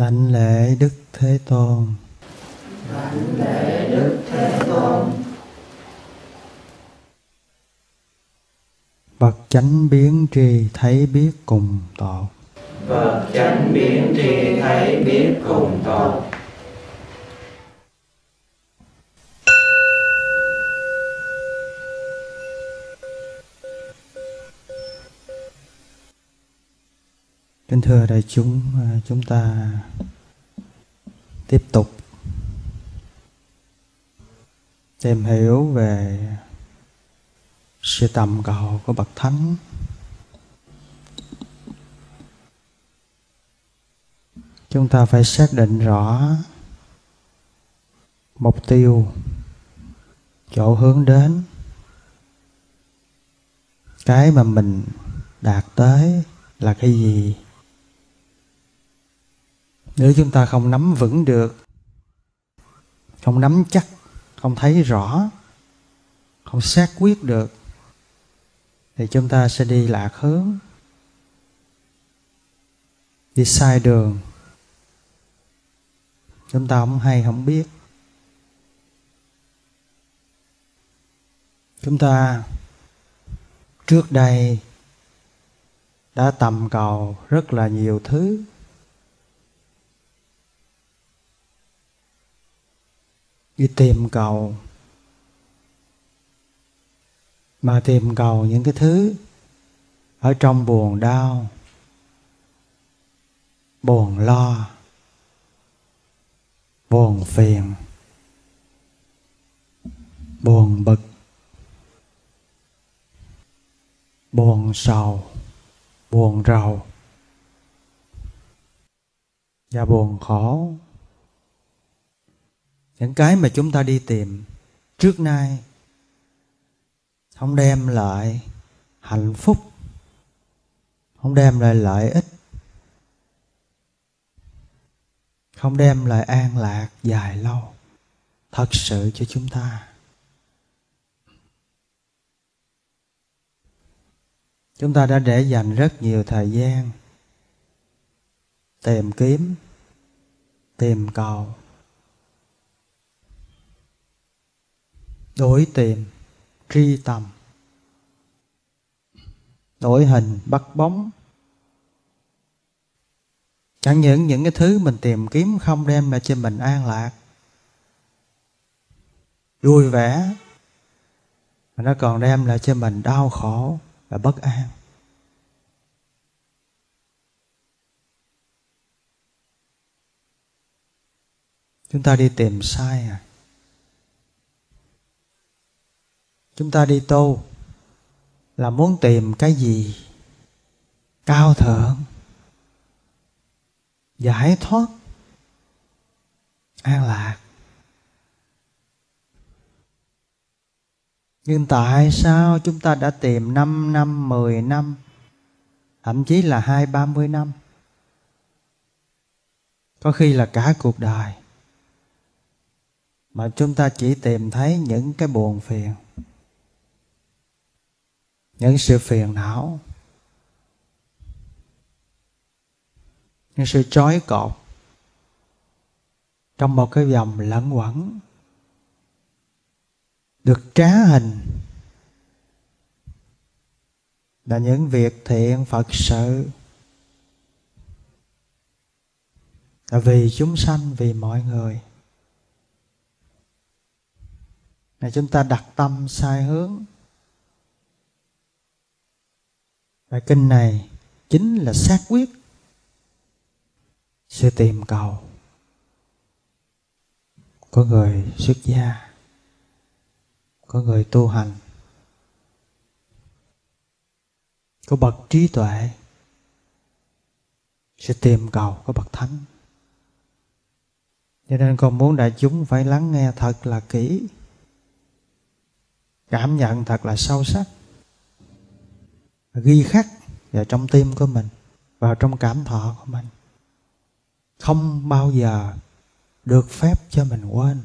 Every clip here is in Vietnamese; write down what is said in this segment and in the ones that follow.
Đảnh lễ Đức Thế Tôn. Đảnh lễ Đức Thế Tôn. Bậc chánh biến tri thấy biết cùng tột. Bậc chánh biến tri thấy biết cùng tột. Kính thưa đại chúng, chúng ta tiếp tục tìm hiểu về sự tầm cầu của bậc thánh. Chúng ta phải xác định rõ mục tiêu, chỗ hướng đến, cái mà mình đạt tới là cái gì. Nếu chúng ta không nắm vững được, không nắm chắc, không thấy rõ, không xác quyết được, thì chúng ta sẽ đi lạc hướng, đi sai đường. Chúng ta không hay không biết. Chúng ta trước đây đã tầm cầu rất là nhiều thứ. Đi tìm cầu, mà tìm cầu những cái thứ ở trong buồn đau, buồn lo, buồn phiền, buồn bực, buồn sầu, buồn rầu và buồn khổ. Những cái mà chúng ta đi tìm trước nay không đem lại hạnh phúc, không đem lại lợi ích, không đem lại an lạc dài lâu thật sự cho chúng ta. Chúng ta đã để dành rất nhiều thời gian tìm kiếm, tìm cầu, đổi tìm, tri tầm, đổi hình, bắt bóng. Chẳng những cái thứ mình tìm kiếm không đem lại cho mình an lạc, vui vẻ, mà nó còn đem lại cho mình đau khổ và bất an. Chúng ta đi tìm sai à. Chúng ta đi tu là muốn tìm cái gì cao thượng, giải thoát, an lạc. Nhưng tại sao chúng ta đã tìm 5 năm, 10 năm, thậm chí là 20-30 năm, có khi là cả cuộc đời, mà chúng ta chỉ tìm thấy những cái buồn phiền, những sự phiền não, những sự trói cột trong một cái vòng lẫn quẩn, được trá hình là những việc thiện Phật sự, là vì chúng sanh, vì mọi người. Là chúng ta đặt tâm sai hướng. Bài kinh này chính là xác quyết sự tìm cầu của người xuất gia, của người tu hành, của bậc trí tuệ, sự tìm cầu của bậc thánh. Cho nên con muốn đại chúng phải lắng nghe thật là kỹ, cảm nhận thật là sâu sắc, ghi khắc vào trong tim của mình, vào trong cảm thọ của mình. Không bao giờ được phép cho mình quên.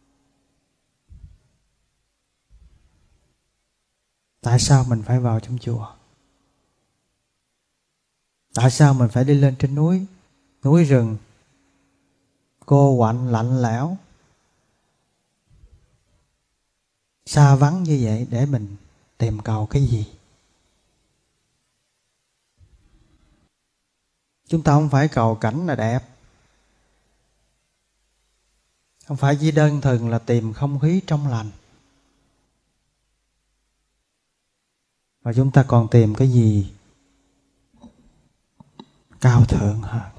Tại sao mình phải vào trong chùa? Tại sao mình phải đi lên trên núi, núi rừng, cô quạnh lạnh lẽo, xa vắng như vậy để mình tìm cầu cái gì? Chúng ta không phải cầu cảnh là đẹp, không phải chỉ đơn thuần là tìm không khí trong lành, mà chúng ta còn tìm cái gì cao thượng hơn,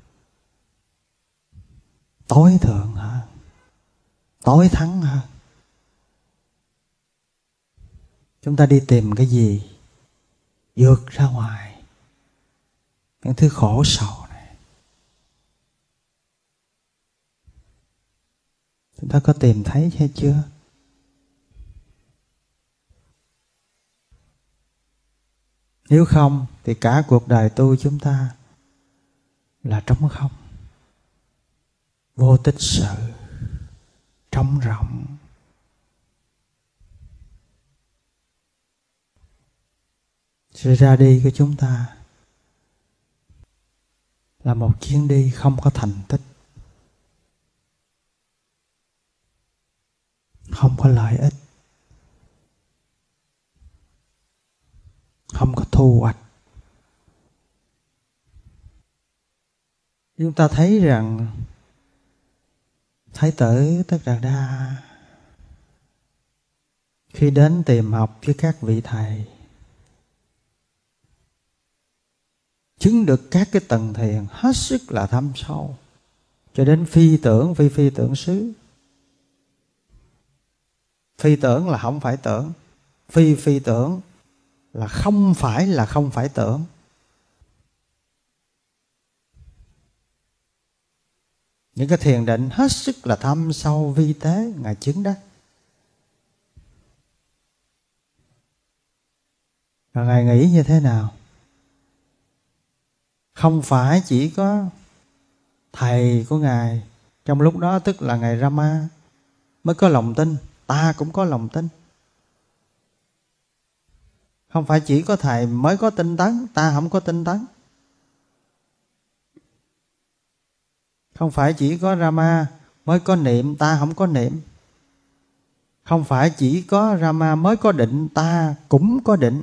tối thượng hơn, tối thắng hơn. Chúng ta đi tìm cái gì vượt ra ngoài những thứ khổ sầu này? Chúng ta có tìm thấy hay chưa? Nếu không thì cả cuộc đời tu chúng ta là trống không, vô tích sự, trống rỗng. Sự ra đi của chúng ta là một chuyến đi không có thành tích, không có lợi ích, không có thu hoạch. Chúng ta thấy rằng Thái tử Tất Đạt Đa khi đến tìm học với các vị thầy, chứng được các cái tầng thiền hết sức là thâm sâu, cho đến phi tưởng, phi tưởng xứ. Phi tưởng là không phải tưởng, phi tưởng là không phải tưởng. Những cái thiền định hết sức là thâm sâu vi tế, Ngài chứng đắc. Và Ngài nghĩ như thế nào? Không phải chỉ có thầy của Ngài trong lúc đó, tức là Ngài Rama, mới có lòng tin, ta cũng có lòng tin. Không phải chỉ có thầy mới có tinh tấn, ta không có tinh tấn. Không phải chỉ có Rama mới có niệm, ta không có niệm. Không phải chỉ có Rama mới có định, ta cũng có định.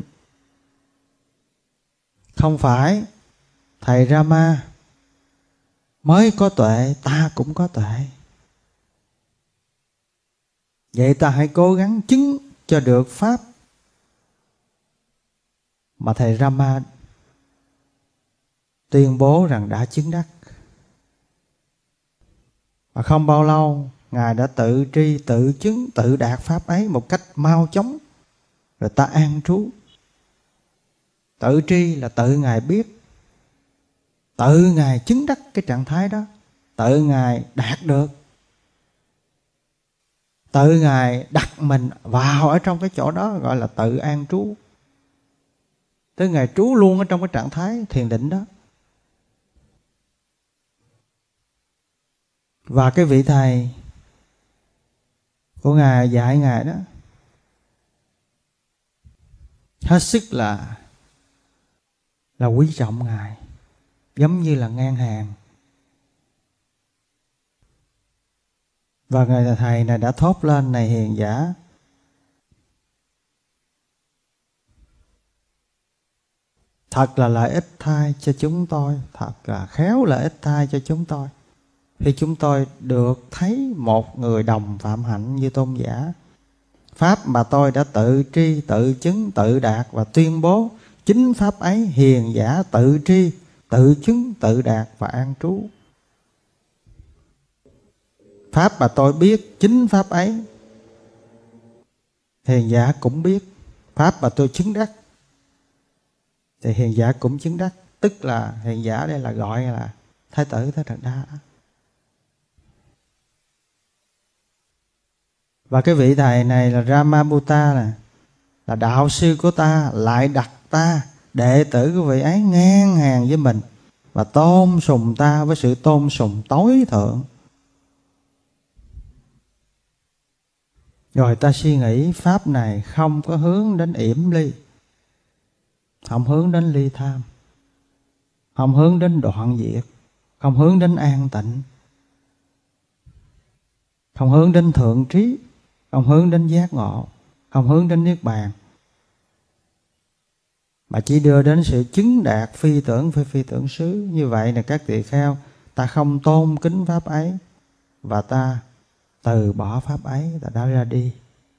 Không phải thầy Rama mới có tuệ, ta cũng có tuệ. Vậy ta hãy cố gắng chứng cho được pháp mà thầy Rama tuyên bố rằng đã chứng đắc. Và không bao lâu Ngài đã tự tri, tự chứng, tự đạt pháp ấy một cách mau chóng, rồi ta an trú. Tự tri là tự Ngài biết, tự Ngài chứng đắc cái trạng thái đó, tự Ngài đạt được, tự Ngài đặt mình vào ở trong cái chỗ đó, gọi là tự an trú. Tới Ngài trú luôn ở trong cái trạng thái thiền định đó. Và cái vị thầy của Ngài dạy Ngài đó hết sức là quý trọng Ngài, giống như là ngang hàng. Và Ngài thầy này đã thốt lên: này hiền giả, thật là lợi ích thay cho chúng tôi, thật là khéo lợi ích thay cho chúng tôi, khi chúng tôi được thấy một người đồng phạm hạnh như tôn giả. Pháp mà tôi đã tự tri, tự chứng, tự đạt và tuyên bố, chính pháp ấy hiền giả tự tri, tự chứng, tự đạt và an trú. Pháp mà tôi biết, chính pháp ấy hiền giả cũng biết. Pháp mà tôi chứng đắc thì hiền giả cũng chứng đắc. Tức là hiền giả đây là gọi là Thái tử Tất Đạt Đa. Và cái vị thầy này là Ramabutta nè, là đạo sư của ta, lại đặt ta, đệ tử của vị ấy, ngang hàng với mình và tôn sùng ta với sự tôn sùng tối thượng. Rồi ta suy nghĩ pháp này không có hướng đến yểm ly, không hướng đến ly tham, không hướng đến đoạn diệt, không hướng đến an tịnh, không hướng đến thượng trí, không hướng đến giác ngộ, không hướng đến niết bàn, mà chỉ đưa đến sự chứng đạt phi tưởng phi tưởng xứ. Như vậy là các tỳ kheo, ta không tôn kính pháp ấy và ta từ bỏ pháp ấy, ta đã ra đi.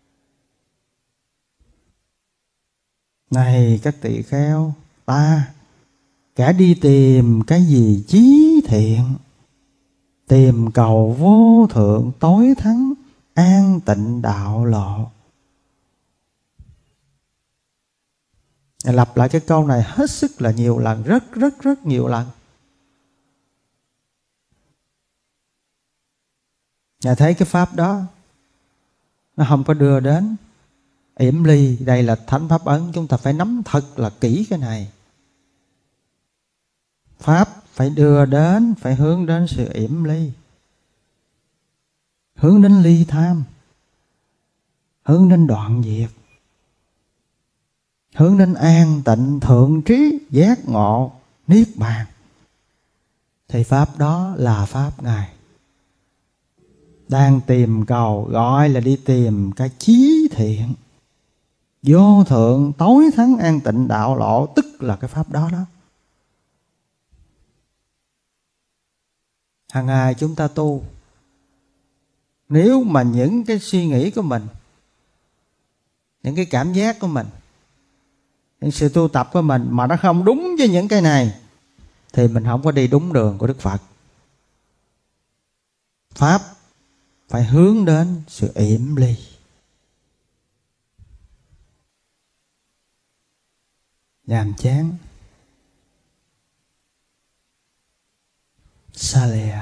Này các tỳ kheo, ta kẻ đi tìm cái gì chí thiện, tìm cầu vô thượng tối thắng an tịnh đạo lộ. Lặp lại cái câu này hết sức là nhiều lần, rất nhiều lần. Nhà thấy cái pháp đó nó không có đưa đến yểm ly. Đây là thánh pháp ấn, chúng ta phải nắm thật là kỹ cái này. Pháp phải đưa đến, phải hướng đến sự yểm ly, hướng đến ly tham, hướng đến đoạn diệt, hướng đến an tịnh thượng trí giác ngộ niết bàn. Thì pháp đó là pháp Ngài đang tìm cầu, gọi là đi tìm cái chí thiện vô thượng tối thắng an tịnh đạo lộ, tức là cái pháp đó đó. Hàng ngày chúng ta tu, nếu mà những cái suy nghĩ của mình, những cái cảm giác của mình, những sự tu tập của mình mà nó không đúng với những cái này, thì mình không có đi đúng đường của Đức Phật. Pháp phải hướng đến sự yểm ly. Nhàm chán, xa lìa.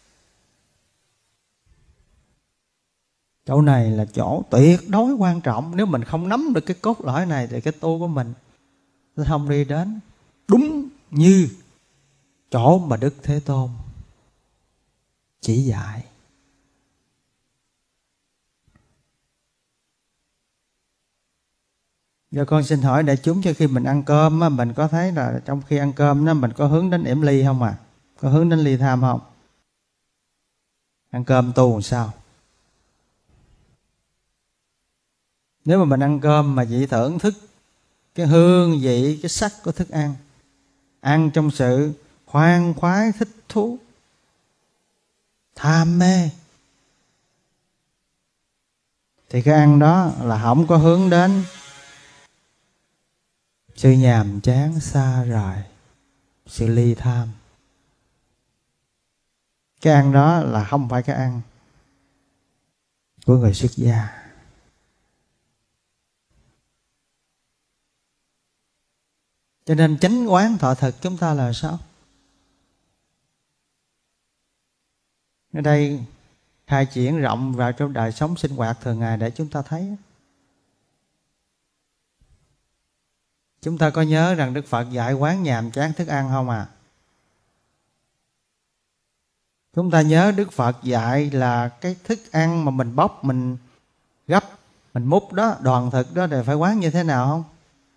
Chỗ này là chỗ tuyệt đối quan trọng. Nếu mình không nắm được cái cốt lõi này thì cái tu của mình nó không đi đến đúng như chỗ mà Đức Thế Tôn chỉ dạy. Giờ con xin hỏi đại chúng, cho khi mình ăn cơm mình có thấy là trong khi ăn cơm đó mình có hướng đến yểm ly không à? Có hướng đến ly tham không? Ăn cơm tu làm sao? Nếu mà mình ăn cơm mà chỉ thưởng thức cái hương vị, cái sắc của thức ăn, ăn trong sự khoan khoái thích thú, tham mê, thì cái ăn đó là không có hướng đến sự nhàm chán xa rời, sự ly tham. Cái ăn đó là không phải cái ăn của người xuất gia. Cho nên chánh quán thọ thực chúng ta là sao? Ở đây khai triển rộng vào trong đời sống sinh hoạt thường ngày để chúng ta thấy. Chúng ta có nhớ rằng Đức Phật dạy quán nhàm chán thức ăn không à? Chúng ta nhớ Đức Phật dạy là cái thức ăn mà mình bóc, mình gấp, mình múc đó, đoàn thực đó thì phải quán như thế nào không?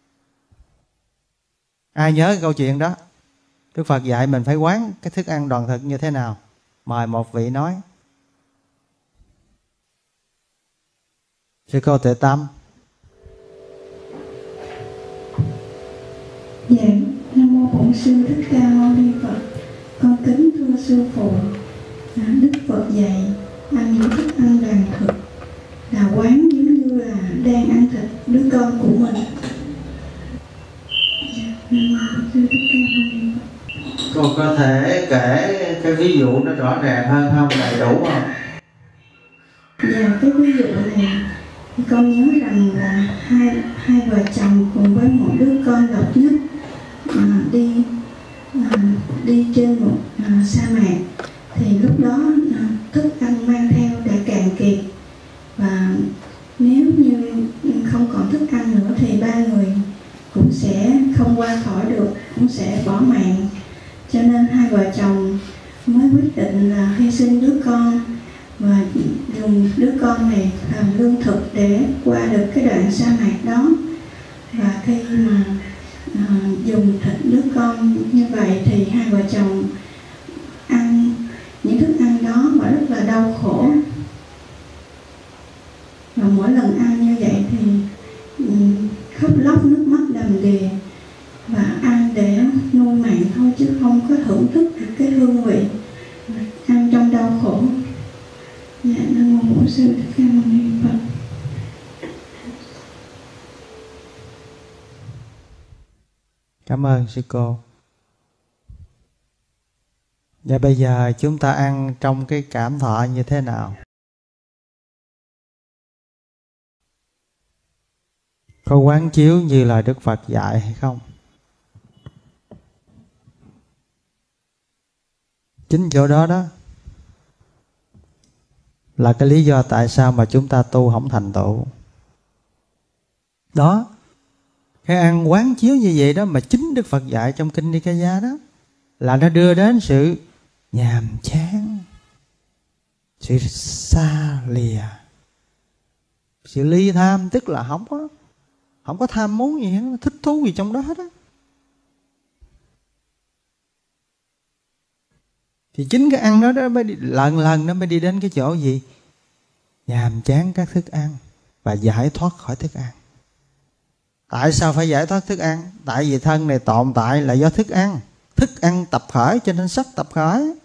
Ai nhớ cái câu chuyện đó? Đức Phật dạy mình phải quán cái thức ăn đoàn thực như thế nào? Mời một vị nói. Sư cô Tuệ Tâm. Dạ, Nam mô Bổn Sư Thích Ca Mâu Ni Phật. Con kính thưa sư phụ, Đức Phật dạy ăn những thức ăn đoàn thực là quán giống như là đang ăn thịt đứa con của mình. Nam mô Bổn Sư Thích Ca Mâu Ni Phật. Cô có thể kể cái ví dụ nó rõ ràng hơn không, đầy đủ không? Dạ, cái ví dụ này thì con nhớ rằng là hai vợ chồng cùng với một đứa con độc nhất đi trên một sa mạc. Thì lúc đó thức ăn mang theo đã cạn kiệt, và nếu như không còn thức ăn nữa thì ba người cũng sẽ không qua khỏi được, cũng sẽ bỏ mạng. Cho nên hai vợ chồng mới quyết định là hy sinh đứa con và dùng đứa con này làm lương thực để qua được cái đoạn sa mạc đó. Và khi mà dùng thịt đứa con như vậy thì hai vợ chồng ăn những thức ăn đó mà rất là đau khổ. mỗi lần ăn như vậy thì khóc lóc nước mắt đầm đìa, và ăn để nuôi mạng thôi chứ không có thưởng thức được cái hương vị, ăn trong đau khổ. Dạ, Nam mô Bổn Sư Thích Ca Mâu Ni Phật. Cảm ơn sư cô. Và bây giờ chúng ta ăn trong cái cảm thọ như thế nào? Có quán chiếu như lời Đức Phật dạy hay không? Chính chỗ đó đó là cái lý do tại sao mà chúng ta tu không thành tựu. Đó, cái ăn quán chiếu như vậy đó mà chính Đức Phật dạy trong Kinh Nikaya đó, là nó đưa đến sự nhàm chán, sự xa lìa, sự ly tham, tức là không có tham muốn gì hết, thích thú gì trong đó hết á. Thì chính cái ăn đó mới lần nó mới đi đến cái chỗ gì? Nhàm chán các thức ăn và giải thoát khỏi thức ăn. Tại sao phải giải thoát thức ăn? Tại vì thân này tồn tại là do thức ăn. Thức ăn tập khởi cho nên sắc tập khởi.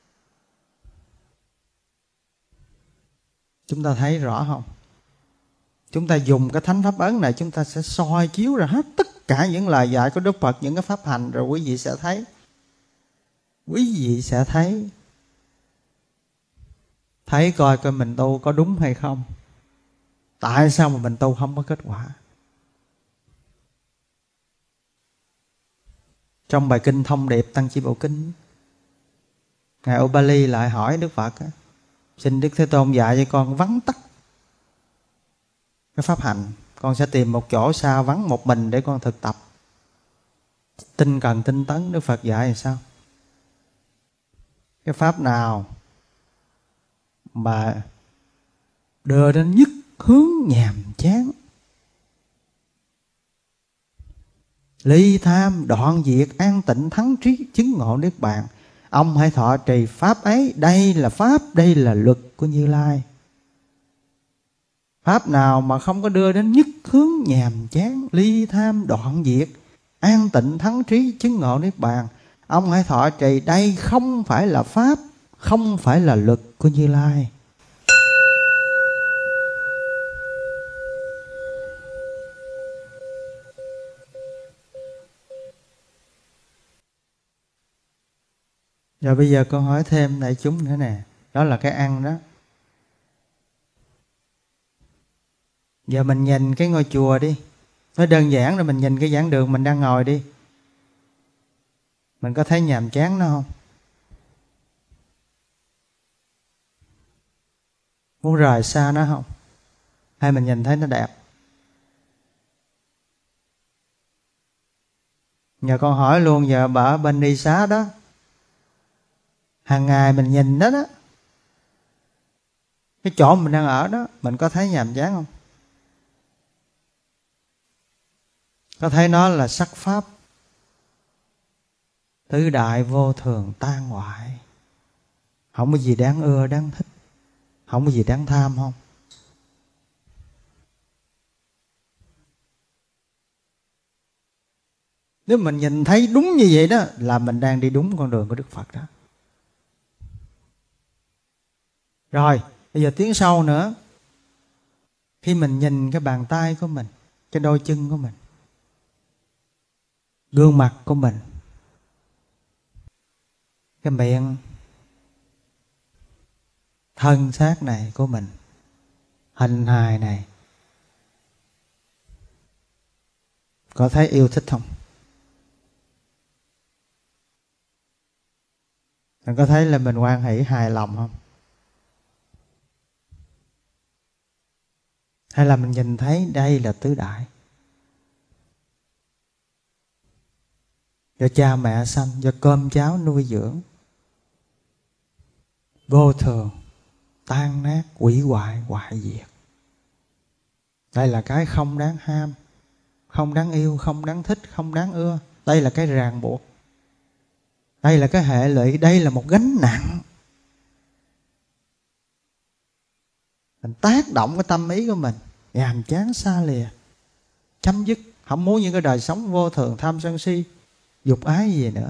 Chúng ta thấy rõ không? Chúng ta dùng cái thánh pháp ấn này, chúng ta sẽ soi chiếu ra hết tất cả những lời dạy của Đức Phật, những cái pháp hành, rồi quý vị sẽ thấy. Quý vị sẽ thấy coi mình tu có đúng hay không. Tại sao mà mình tu không có kết quả? Trong bài kinh Thông Điệp Tăng Chi Bộ Kinh, Ngài Upali lại hỏi Đức Phật: xin Đức Thế Tôn dạy cho con vắn tắt cái pháp hành. Con sẽ tìm một chỗ xa vắng một mình để con thực tập. Tinh cần tinh tấn. Đức Phật dạy làm sao? Cái pháp nào mà đưa đến nhất hướng nhàm chán, ly tham, đoạn diệt, an tịnh, thắng trí, chứng ngộ Niết Bàn, ông hãy thọ trì pháp ấy. Đây là pháp, đây là luật của Như Lai. Pháp nào mà không có đưa đến nhất hướng nhàm chán, ly tham, đoạn diệt, an tịnh, thắng trí, chứng ngộ Niết Bàn, ông hãy thọ trì. Đây không phải là pháp, không phải là luật của Như Lai. Rồi bây giờ con hỏi thêm đại chúng nữa nè. Đó là cái ăn đó. Giờ mình nhìn cái ngôi chùa đi. Nói đơn giản là mình nhìn cái giảng đường mình đang ngồi đi. Mình có thấy nhàm chán nó không? Muốn rời xa nó không? Hay mình nhìn thấy nó đẹp? Giờ con hỏi luôn, giờ bà ở bên Ni Xá đó, hàng ngày mình nhìn đó đó, cái chỗ mình đang ở đó, mình có thấy nhàm chán không? Có thấy nó là sắc pháp tứ đại vô thường tan hoại, không có gì đáng ưa đáng thích, không có gì đáng tham không? Nếu mình nhìn thấy đúng như vậy đó, là mình đang đi đúng con đường của Đức Phật đó. Rồi, bây giờ tiến sâu nữa. Khi mình nhìn cái bàn tay của mình, cái đôi chân của mình, gương mặt của mình, cái miệng, thân xác này của mình, hình hài này, có thấy yêu thích không? Mình có thấy là mình hoan hỷ hài lòng không? Hay là mình nhìn thấy đây là tứ đại, do cha mẹ sanh, do cơm cháo nuôi dưỡng, vô thường, tan nát, hủy hoại, hoại diệt. Đây là cái không đáng ham, không đáng yêu, không đáng thích, không đáng ưa. Đây là cái ràng buộc, đây là cái hệ lụy, đây là một gánh nặng. Mình tác động cái tâm ý của mình. nhàm chán xa lìa, chấm dứt, không muốn những cái đời sống vô thường tham sân si dục ái gì nữa.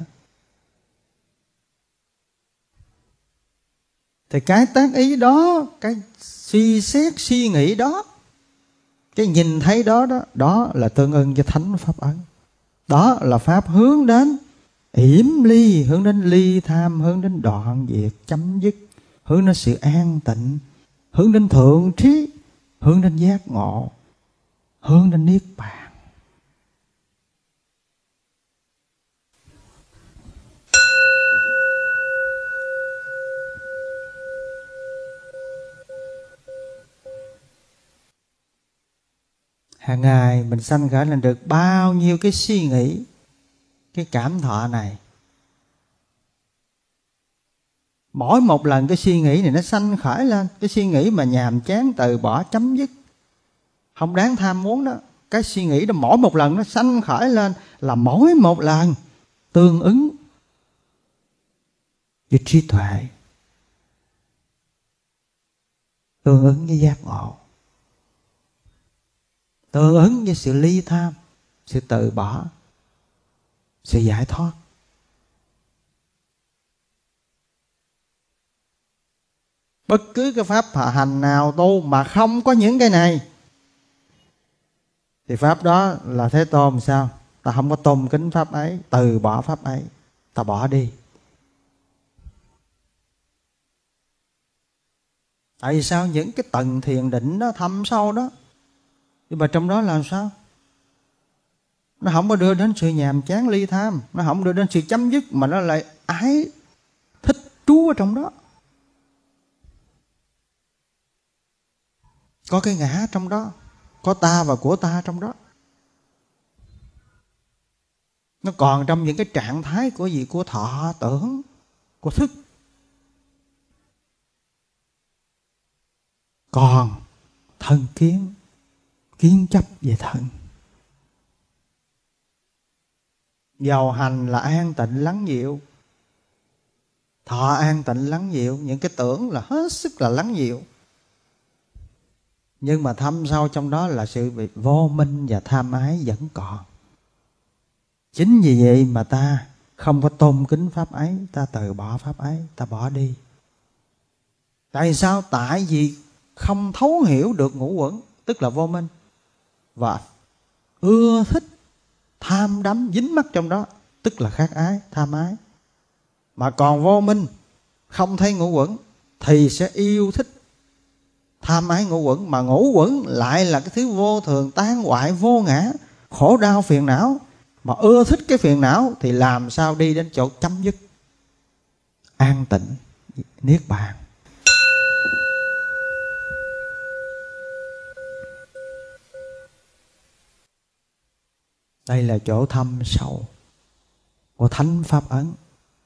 Thì cái tác ý đó, cái suy xét suy nghĩ đó, cái nhìn thấy đó đó là tương ưng với thánh pháp ấn. Đó là pháp hướng đến yểm ly, hướng đến ly tham, hướng đến đoạn diệt chấm dứt, hướng đến sự an tịnh, hướng đến thượng trí, hướng đến giác ngộ, hướng đến niết bàn. Hàng ngày mình sanh khởi lên được bao nhiêu cái suy nghĩ, cái cảm thọ này. Mỗi một lần cái suy nghĩ này nó sanh khởi lên, cái suy nghĩ mà nhàm chán, từ bỏ, chấm dứt, không đáng tham muốn đó. Cái suy nghĩ đó mỗi một lần nó sanh khởi lên là mỗi một lần tương ứng với trí tuệ, tương ứng với giác ngộ, tương ứng với sự ly tham, sự từ bỏ, sự giải thoát. Bất cứ cái pháp hành nào tu mà không có những cái này thì pháp đó là Thế Tôn sao? Ta không có tôn kính pháp ấy, từ bỏ pháp ấy, ta bỏ đi. Tại vì sao? Những cái tầng thiền định đó thâm sâu đó, nhưng mà trong đó làm sao? Nó không có đưa đến sự nhàm chán ly tham, nó không đưa đến sự chấm dứt, mà nó lại ái thích trú ở trong đó. Có cái ngã trong đó, có ta và của ta trong đó. Nó còn trong những cái trạng thái của gì? Của thọ tưởng, của thức. Còn thân kiến, kiến chấp về thân. Dầu hành là an tịnh lắng dịu, thọ an tịnh lắng dịu, những cái tưởng là hết sức là lắng dịu, nhưng mà thâm sâu trong đó là sự bị vô minh và tham ái vẫn còn. Chính vì vậy mà ta không có tôn kính pháp ấy, ta từ bỏ pháp ấy, ta bỏ đi. Tại sao? Tại vì không thấu hiểu được ngũ uẩn, tức là vô minh, và ưa thích tham đắm dính mắc trong đó, tức là khát ái, tham ái. Mà còn vô minh không thấy ngũ uẩn thì sẽ yêu thích tham ái ngũ uẩn, mà ngũ uẩn lại là cái thứ vô thường, tan hoại, vô ngã, khổ đau phiền não. Mà ưa thích cái phiền não thì làm sao đi đến chỗ chấm dứt, an tịnh, niết bàn. Đây là chỗ thâm sâu của thánh pháp ấn.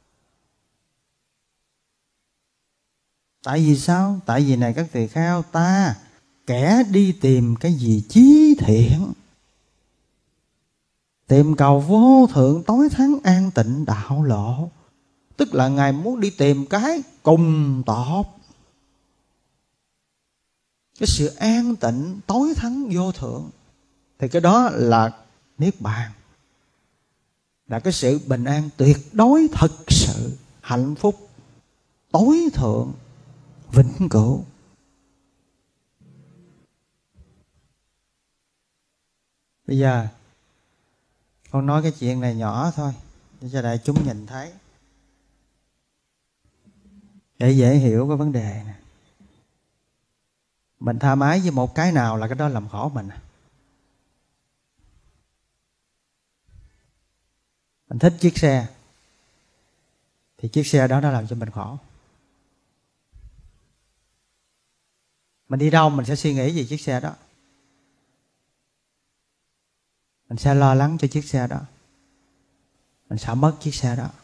Tại vì sao? Tại vì này các tỳ kheo, ta kẻ đi tìm cái gì chí thiện, tìm cầu vô thượng tối thắng an tịnh đạo lộ. Tức là Ngài muốn đi tìm cái cùng tột, cái sự an tịnh tối thắng vô thượng. Thì cái đó là niết bàn, là cái sự bình an tuyệt đối, thực sự hạnh phúc tối thượng, vĩnh cửu. Bây giờ con nói cái chuyện này nhỏ thôi để cho đại chúng nhìn thấy, để dễ hiểu cái vấn đề này. Mình tham ái với một cái nào là cái đó làm khổ mình. Mình thích chiếc xe thì chiếc xe đó nó làm cho mình khổ. Mình đi đâu mình sẽ suy nghĩ về chiếc xe đó, mình sẽ lo lắng cho chiếc xe đó, mình sợ mất chiếc xe đó.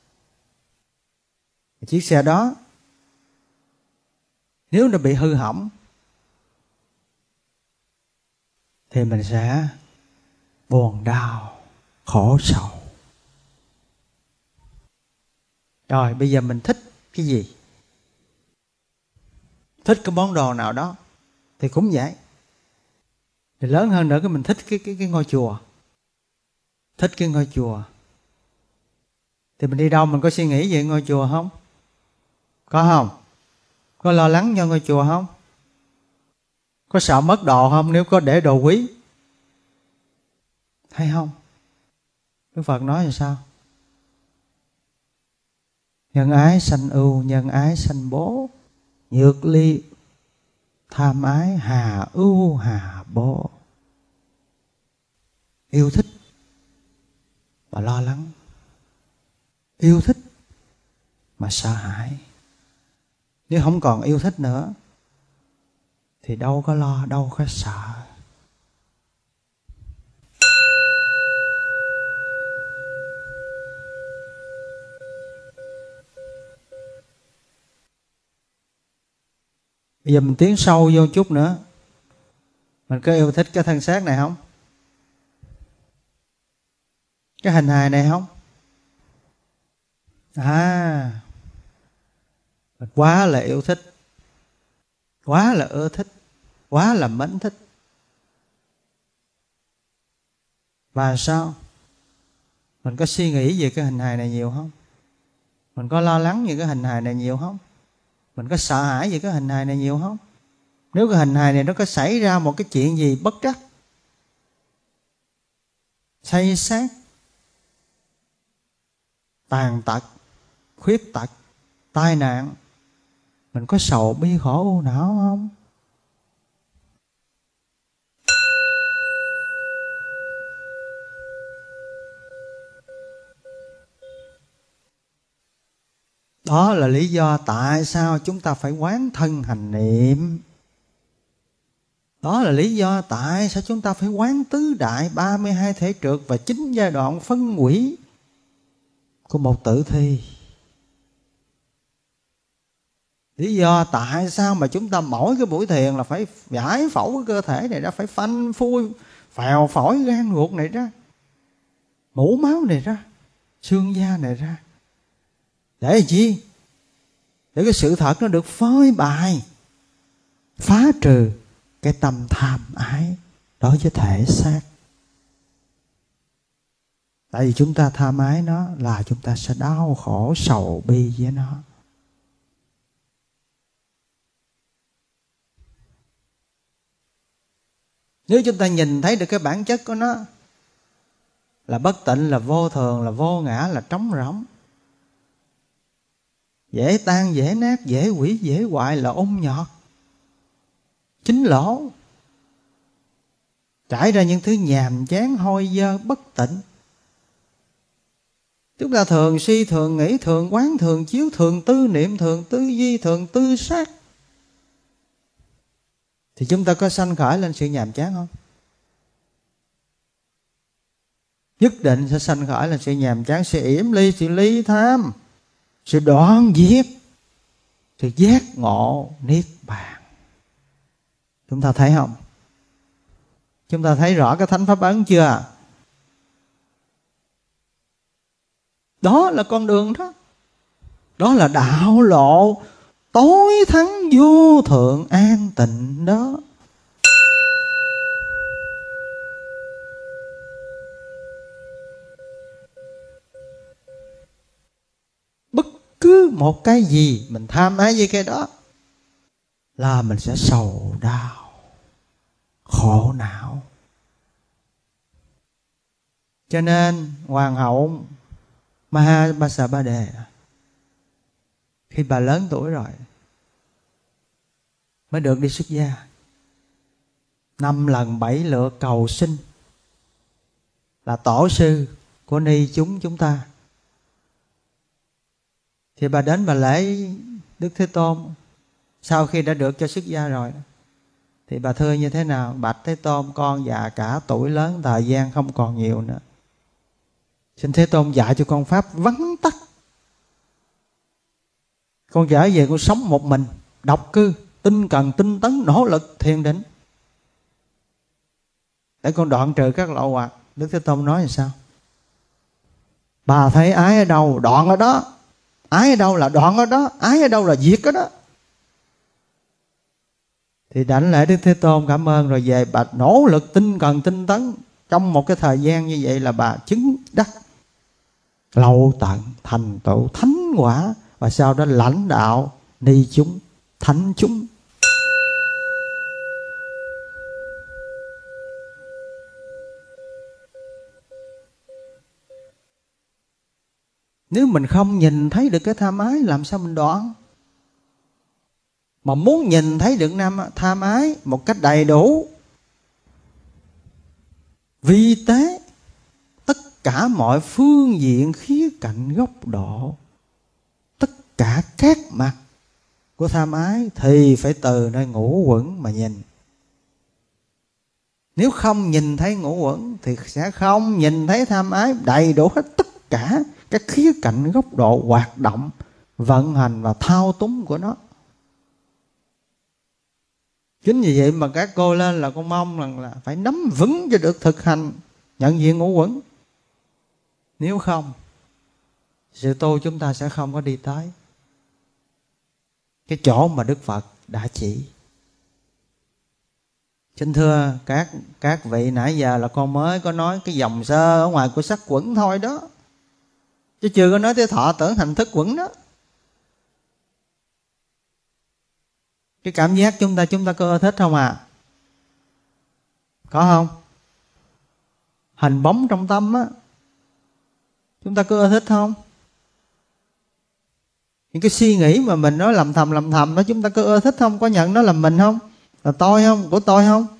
Chiếc xe đó nếu nó bị hư hỏng thì mình sẽ buồn đau, khổ sầu. Rồi bây giờ mình thích cái gì? Thích cái món đồ nào đó thì cũng vậy. Thì lớn hơn nữa cái mình thích cái ngôi chùa. Thích cái ngôi chùa. Thì mình đi đâu mình có suy nghĩ về ngôi chùa không? Có không? Có lo lắng cho ngôi chùa không? Có sợ mất đồ không nếu có để đồ quý? Hay không? Đức Phật nói là sao? Nhân ái sanh ưu, nhân ái sanh bố. Nhược ly tham ái, hà ưu hà bố. Yêu thích mà lo lắng, yêu thích mà sợ hãi. Nếu không còn yêu thích nữa thì đâu có lo, đâu có sợ. Bây giờ mình tiến sâu vô chút nữa. Mình có yêu thích cái thân xác này không? Cái hình hài này không? Mình quá là yêu thích, quá là ưa thích, quá là mến thích. Và sao? Mình có suy nghĩ về cái hình hài này nhiều không? Mình có lo lắng về cái hình hài này nhiều không? Mình có sợ hãi về cái hình hài này nhiều không? Nếu cái hình hài này nó có xảy ra một cái chuyện gì bất trắc, xây xác, tàn tật, khuyết tật, tai nạn, mình có sầu bi khổ u não không? Đó là lý do tại sao chúng ta phải quán thân hành niệm. Đó là lý do tại sao chúng ta phải quán tứ đại 32 thể trượt và 9 giai đoạn phân hủy của một tử thi. Lý do tại sao mà chúng ta mỗi cái buổi thiền là phải giải phẫu cái cơ thể này ra, phải phanh phui, phèo phổi gan ruột này ra, mũ máu này ra, xương da này ra. Để chi? Để cái sự thật nó được phơi bày, phá trừ cái tâm tham ái đối với thể xác. Tại vì chúng ta tham ái nó là chúng ta sẽ đau khổ sầu bi với nó. Nếu chúng ta nhìn thấy được cái bản chất của nó là bất tịnh, là vô thường, là vô ngã, là trống rỗng, dễ tan, dễ nát, dễ hủy, dễ hoại, là ôn nhọt, chính lỗ, trải ra những thứ nhàm chán, hôi dơ, bất tịnh. Chúng ta thường suy, thường nghĩ, thường quán, thường chiếu, thường tư niệm, thường tư duy, thường tư sát. Thì chúng ta có sanh khởi lên sự nhàm chán không? Nhất định sẽ sanh khởi lên sự nhàm chán, sự yểm ly, sự ly tham, sự đoạn diệt, sự giác ngộ niết bàn. Chúng ta thấy không? Chúng ta thấy rõ cái thánh pháp ấn chưa? Đó là con đường đó. Đó là đạo lộ tối thắng vô thượng an tịnh đó. Bất cứ một cái gì mình tham ái với cái đó là mình sẽ sầu đau, khổ não. Cho nên Hoàng hậu Mahabasabha Đề, khi bà lớn tuổi rồi mới được đi xuất gia, 5 lần 7 lượt cầu xin là tổ sư của ni chúng ta. Thì bà đến bà lễ Đức Thế Tôn. Sau khi đã được cho xuất gia rồi thì bà thưa như thế nào? Bạch Thế Tôn, con già cả tuổi lớn, thời gian không còn nhiều nữa, xin Thế Tôn dạy cho con pháp vắn tắt. Con trở về con sống một mình, độc cư, tinh cần, tinh tấn, nỗ lực thiền định để con đoạn trừ các lậu hoặc. Đức Thế Tôn nói là sao? Bà thấy ái ở đâu, đoạn ở đó. Ái ở đâu là đoạn ở đó. Ái ở đâu là diệt ở đó. Thì đảnh lễ Đức Thế Tôn cảm ơn rồi về bà nỗ lực tinh cần tinh tấn. Trong một cái thời gian như vậy là bà chứng đắc lâu tận, thành tựu thánh quả, và sau đó lãnh đạo ni chúng, thánh chúng. Nếu mình không nhìn thấy được cái tham ái, làm sao mình đoạn? Mà muốn nhìn thấy được tham ái một cách đầy đủ, vi tế, tất cả mọi phương diện, khía cạnh, góc độ, tất cả các mặt của tham ái, thì phải từ nơi ngũ uẩn mà nhìn. Nếu không nhìn thấy ngũ uẩn thì sẽ không nhìn thấy tham ái đầy đủ hết tất cả các khía cạnh, góc độ, hoạt động, vận hành và thao túng của nó. Chính vì vậy mà các cô lên là con mong rằng là phải nắm vững cho được thực hành nhận diện ngũ uẩn. Nếu không, sự tu chúng ta sẽ không có đi tới cái chỗ mà Đức Phật đã chỉ. Xin thưa các vị, nãy giờ là con mới có nói cái dòng sơ ở ngoài của sắc quẩn thôi đó, chứ chưa có nói tới thọ tưởng hành thức quẩn đó. Cái cảm giác chúng ta có ưa thích không à? Có không? Hình bóng trong tâm á, chúng ta có ưa thích không? Những cái suy nghĩ mà mình nói lầm thầm đó, chúng ta có ưa thích không? Có nhận nó là mình không? Là tôi không? Của tôi không?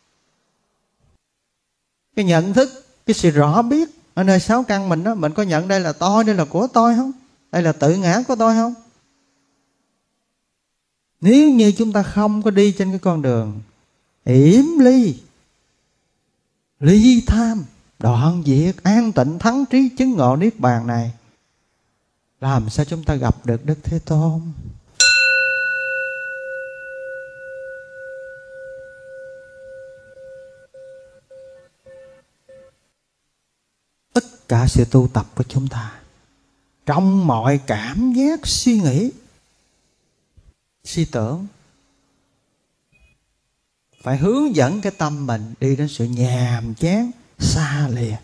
Cái nhận thức, cái sự rõ biết ở nơi sáu căn mình đó, mình có nhận đây là tôi, đây là của tôi không? Đây là tự ngã của tôi không? Nếu như chúng ta không có đi trên cái con đường yểm ly, ly tham, đoạn diệt, an tịnh, thắng trí, chứng ngộ niết bàn này, làm sao chúng ta gặp được Đức Thế Tôn? Tất cả sự tu tập của chúng ta, trong mọi cảm giác, suy nghĩ, suy tưởng, phải hướng dẫn cái tâm mình đi đến sự nhàm chán, xa lìa,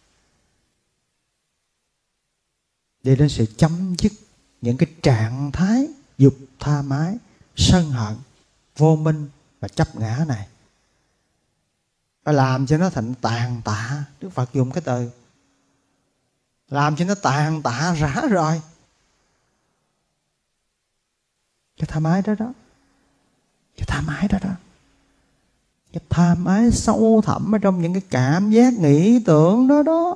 đi đến sự chấm dứt những cái trạng thái dục tha mái, sân hận, vô minh và chấp ngã này. Phải làm cho nó thành tàn tạ. Đức Phật dùng cái từ làm cho nó tàn tạ rã rời cái tham ái đó đó. Cái tham ái đó đó. Cái tham ái sâu thẳm ở trong những cái cảm giác, nghĩ tưởng đó đó.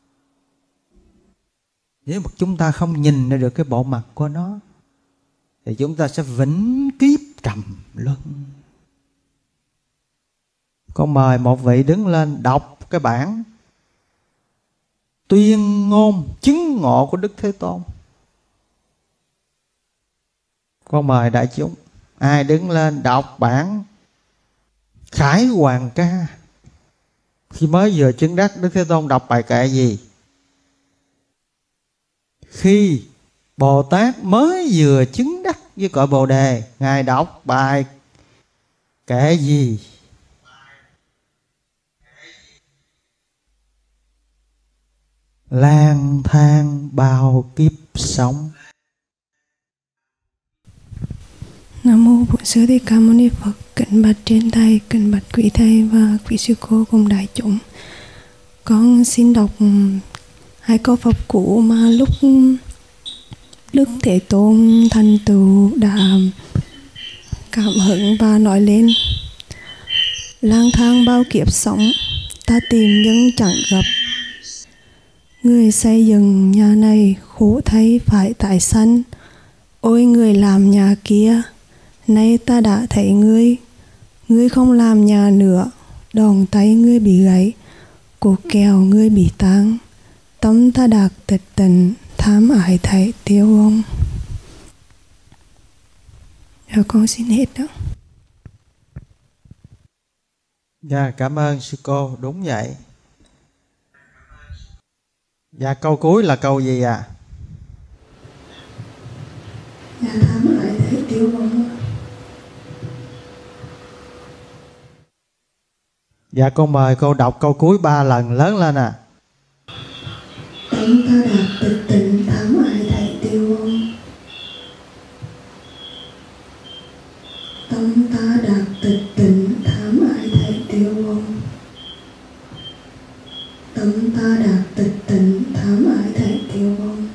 Nếu mà chúng ta không nhìn ra được cái bộ mặt của nó, thì chúng ta sẽ vĩnh kiếp trầm luân. Con mời một vị đứng lên đọc cái bản tuyên ngôn chứng ngộ của Đức Thế Tôn. Con mời đại chúng, ai đứng lên đọc bản Khải Hoàn Ca. Khi mới vừa chứng đắc, Đức Thế Tôn đọc bài kệ gì? Khi Bồ Tát mới vừa chứng đắc với cội Bồ Đề, Ngài đọc bài kệ gì? Lang thang bao kiếp sống. Nam mô Bổn Sư Thích Ca Mâu Ni Phật. Kính bạch trên thầy, kính bạch quý thầy và quý sư cô cùng đại chúng. Con xin đọc hai câu Pháp cũ mà lúc Đức Thế Tôn thành tựu đã cảm hứng và nói lên. Lang thang bao kiếp sống, ta tìm nhưng chẳng gặp. Người xây dựng nhà này khổ thay phải tại sân. Ôi người làm nhà kia, nay ta đã thấy ngươi. Ngươi không làm nhà nữa, đòn tay ngươi bị gãy, cổ kèo ngươi bị tang. Tâm ta đạt tịch tịnh, tham ái thấy tiêu ông. Dạ con xin hết đó. Dạ cảm ơn sư cô, đúng vậy. Dạ câu cuối là câu gì à? Dạ tham ái thấy tiêu ông. Dạ con mời cô đọc câu cuối 3 lần lớn lên à. Tâm ta đạt tịch tịnh thảm ai thầy tiêu vong. Tâm ta đạt tịch tịnh thảm ai thầy tiêu vong. Tâm ta đạt tịch tịnh thảm ai thầy tiêu vong.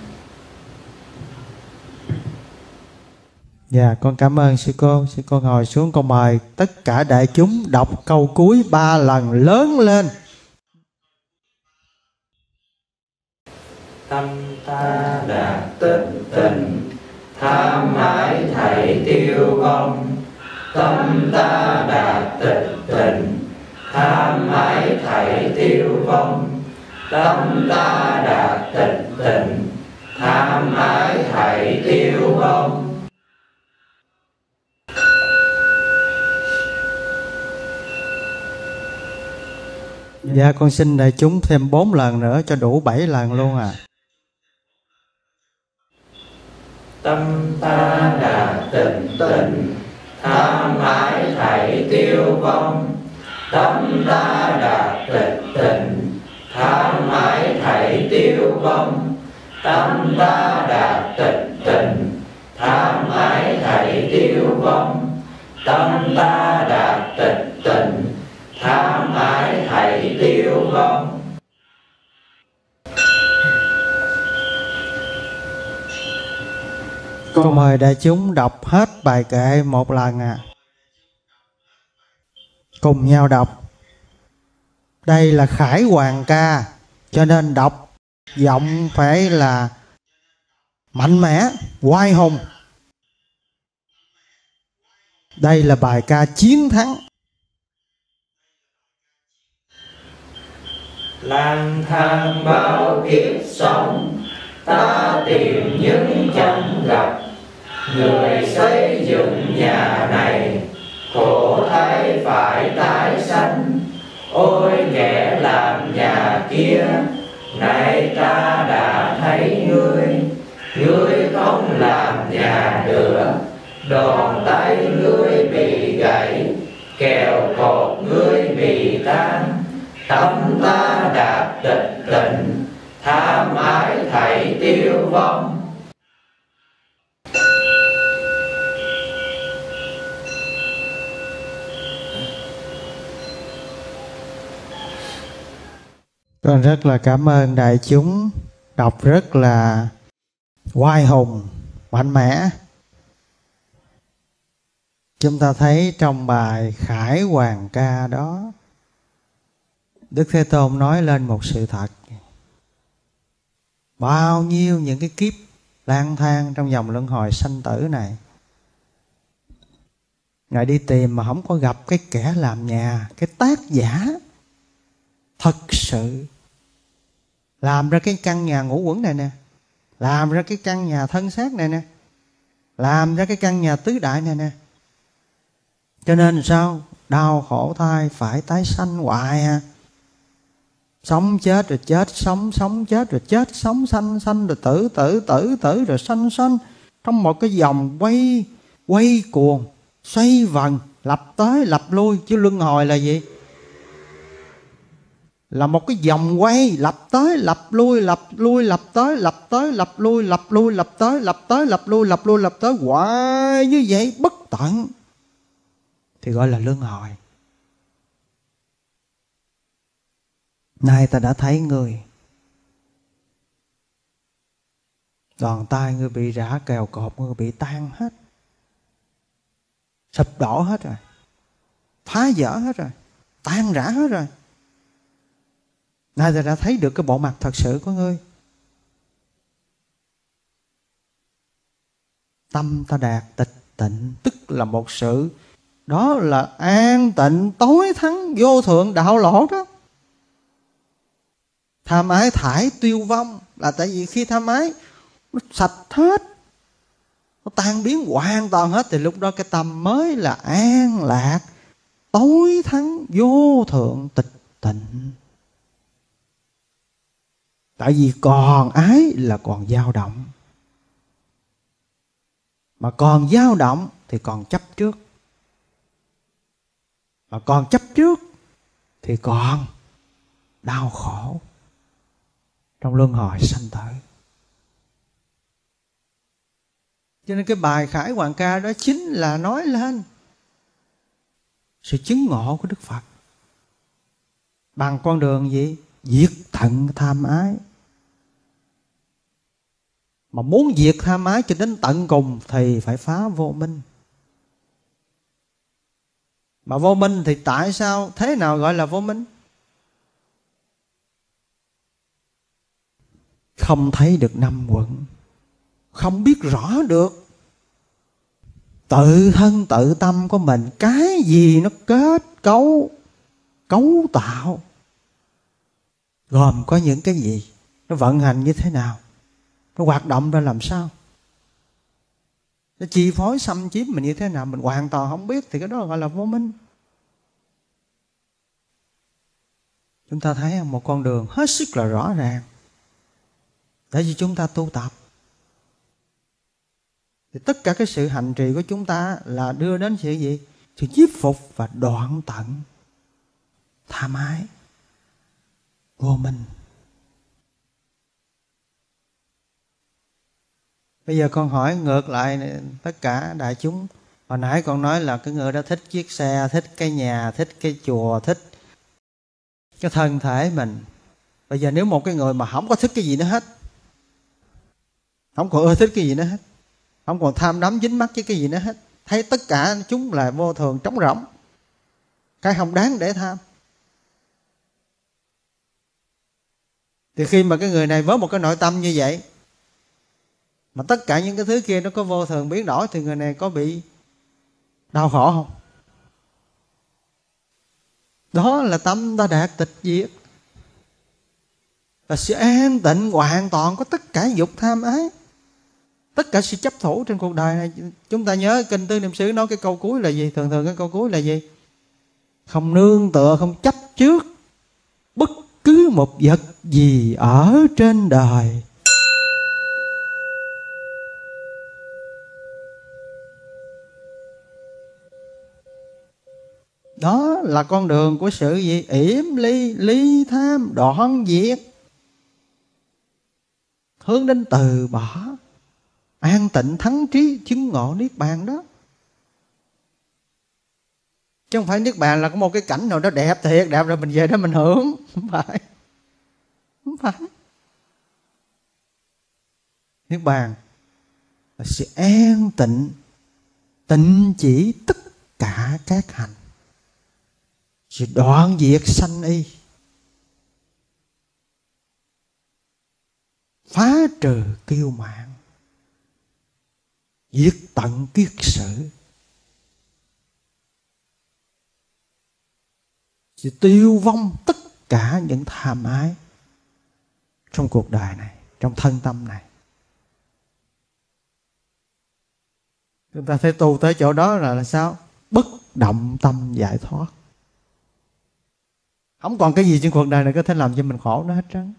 Dạ con cảm ơn sư cô. Sư cô ngồi xuống, con mời tất cả đại chúng đọc câu cuối 3 lần lớn lên. Tâm ta đạt tịch tịnh tham ái thảy tiêu vong. Tâm ta đạt tịch tịnh tham ái thảy tiêu vong. Tâm ta đạt tịch tịnh tham ái thảy tiêu vong. Dạ con xin đại chúng thêm 4 lần nữa cho đủ 7 lần luôn à. Tâm ta đạt tịch tịnh tham ái thảy tiêu vong. Tâm ta đạt tịch tịnh tham ái thảy tiêu vong. Tâm ta đạt tịch tịnh tham ái thảy tiêu vong. Tâm ta đạt tịch tịnh tham ái thảy tiêu vong. Con mời đại chúng đọc hết bài kệ 1 lần à. Cùng nhau đọc. Đây là khải hoàn ca, cho nên đọc giọng phải là mạnh mẽ, oai hùng. Đây là bài ca chiến thắng. Lang thang bao kiếp sống, ta tìm những chẳng gặp. Người xây dựng nhà này, khổ thay phải tái sanh. Ôi kẻ làm nhà kia, nay ta đã thấy ngươi. Ngươi không làm nhà nữa, đòn tay ngươi bị gãy, kèo cột ngươi bị tan. Tâm ta đạt tịch tịnh tham ái thảy tiêu vong. Con rất là cảm ơn đại chúng đọc rất là oai hùng, mạnh mẽ. Chúng ta thấy trong bài khải hoàn ca đó, Đức Thế Tôn nói lên một sự thật. Bao nhiêu những cái kiếp lang thang trong vòng luân hồi sanh tử này, Ngài đi tìm mà không có gặp cái kẻ làm nhà, cái tác giả thật sự làm ra cái căn nhà ngũ uẩn này nè, làm ra cái căn nhà thân xác này nè, làm ra cái căn nhà tứ đại này nè. Cho nên sao? Đau khổ thai phải tái sanh hoài à. Sống chết rồi chết, sống sống chết rồi chết, sống sanh sanh rồi tử tử tử tử rồi sanh sanh, trong một cái vòng quay cuồng, xoay vần, lặp tới lặp lui. Chứ luân hồi là gì? Là một cái vòng quay lặp tới lặp lui, lặp lui lặp tới, lặp tới lặp lui, lặp lui lặp tới, lặp tới lặp lui, lặp lui lặp tới, hoài như vậy bất tận thì gọi là luân hồi. Nay ta đã thấy người, đòn tay ngươi bị rã, kèo cột ngươi bị tan hết, sụp đổ hết rồi, phá vỡ hết rồi, tan rã hết rồi. Nay ta đã thấy được cái bộ mặt thật sự của ngươi. Tâm ta đạt tịch tịnh, tức là một sự, đó là an tịnh tối thắng vô thượng đạo lỗ đó. Tham ái thải tiêu vong là tại vì khi tham ái nó sạch hết, nó tan biến hoàn toàn hết, thì lúc đó cái tâm mới là an lạc tối thắng vô thượng tịch tịnh. Tại vì còn ái là còn dao động, mà còn dao động thì còn chấp trước, mà còn chấp trước thì còn đau khổ trong luân hồi sanh tử. Cho nên cái bài Khải Hoàn Ca đó chính là nói lên sự chứng ngộ của Đức Phật bằng con đường gì? Diệt tận tham ái. Mà muốn diệt tham ái cho đến tận cùng thì phải phá vô minh. Mà vô minh thì tại sao? Thế nào gọi là vô minh? Không thấy được năm quẩn, không biết rõ được tự thân tự tâm của mình, cái gì nó kết cấu tạo, gồm có những cái gì, nó vận hành như thế nào, nó hoạt động ra làm sao, nó chi phối xâm chiếm mình như thế nào, mình hoàn toàn không biết, thì cái đó gọi là vô minh. Chúng ta thấy một con đường hết sức là rõ ràng để vì chúng ta tu tập. Thì tất cả cái sự hành trì của chúng ta là đưa đến sự gì? Sự nhiếp phục và đoạn tận tham ái, vô minh. Bây giờ con hỏi ngược lại tất cả đại chúng. Hồi nãy con nói là cái người đó thích chiếc xe, thích cái nhà, thích cái chùa, thích cái thân thể mình. Bây giờ nếu một cái người mà không có thích cái gì nữa hết, không còn ưa thích cái gì nữa hết, không còn tham đắm dính mắc với cái gì nữa hết, thấy tất cả chúng là vô thường trống rỗng, cái không đáng để tham, thì khi mà cái người này với một cái nội tâm như vậy mà tất cả những cái thứ kia nó có vô thường biến đổi, thì người này có bị đau khổ không? Đó là tâm ta đạt tịch diệt, là sự an tịnh hoàn toàn có tất cả dục tham ái, tất cả sự chấp thủ trên cuộc đời này. Chúng ta nhớ Kinh Tư Niệm Xứ nói cái câu cuối là gì? Thường thường cái câu cuối là gì? Không nương tựa, không chấp trước bất cứ một vật gì ở trên đời. Đó là con đường của sự gì? Yểm ly, ly tham, đoạn diệt, hướng đến từ bỏ, an tịnh thắng trí, chứng ngộ niết bàn đó. Chứ không phải niết bàn là có một cái cảnh nào đó đẹp thiệt, đẹp rồi mình về đó mình hưởng. Không phải. Không phải. Niết bàn là sự an tịnh, tịnh chỉ tất cả các hành, sự đoạn diệt sanh y, phá trừ kiêu mạn, diệt tận kiết sử, sự tiêu vong tất cả những tham ái trong cuộc đời này, trong thân tâm này. Chúng ta thấy tu tới chỗ đó là sao? Bất động tâm giải thoát. Không còn cái gì trên cuộc đời này có thể làm cho mình khổ nữa hết trơn.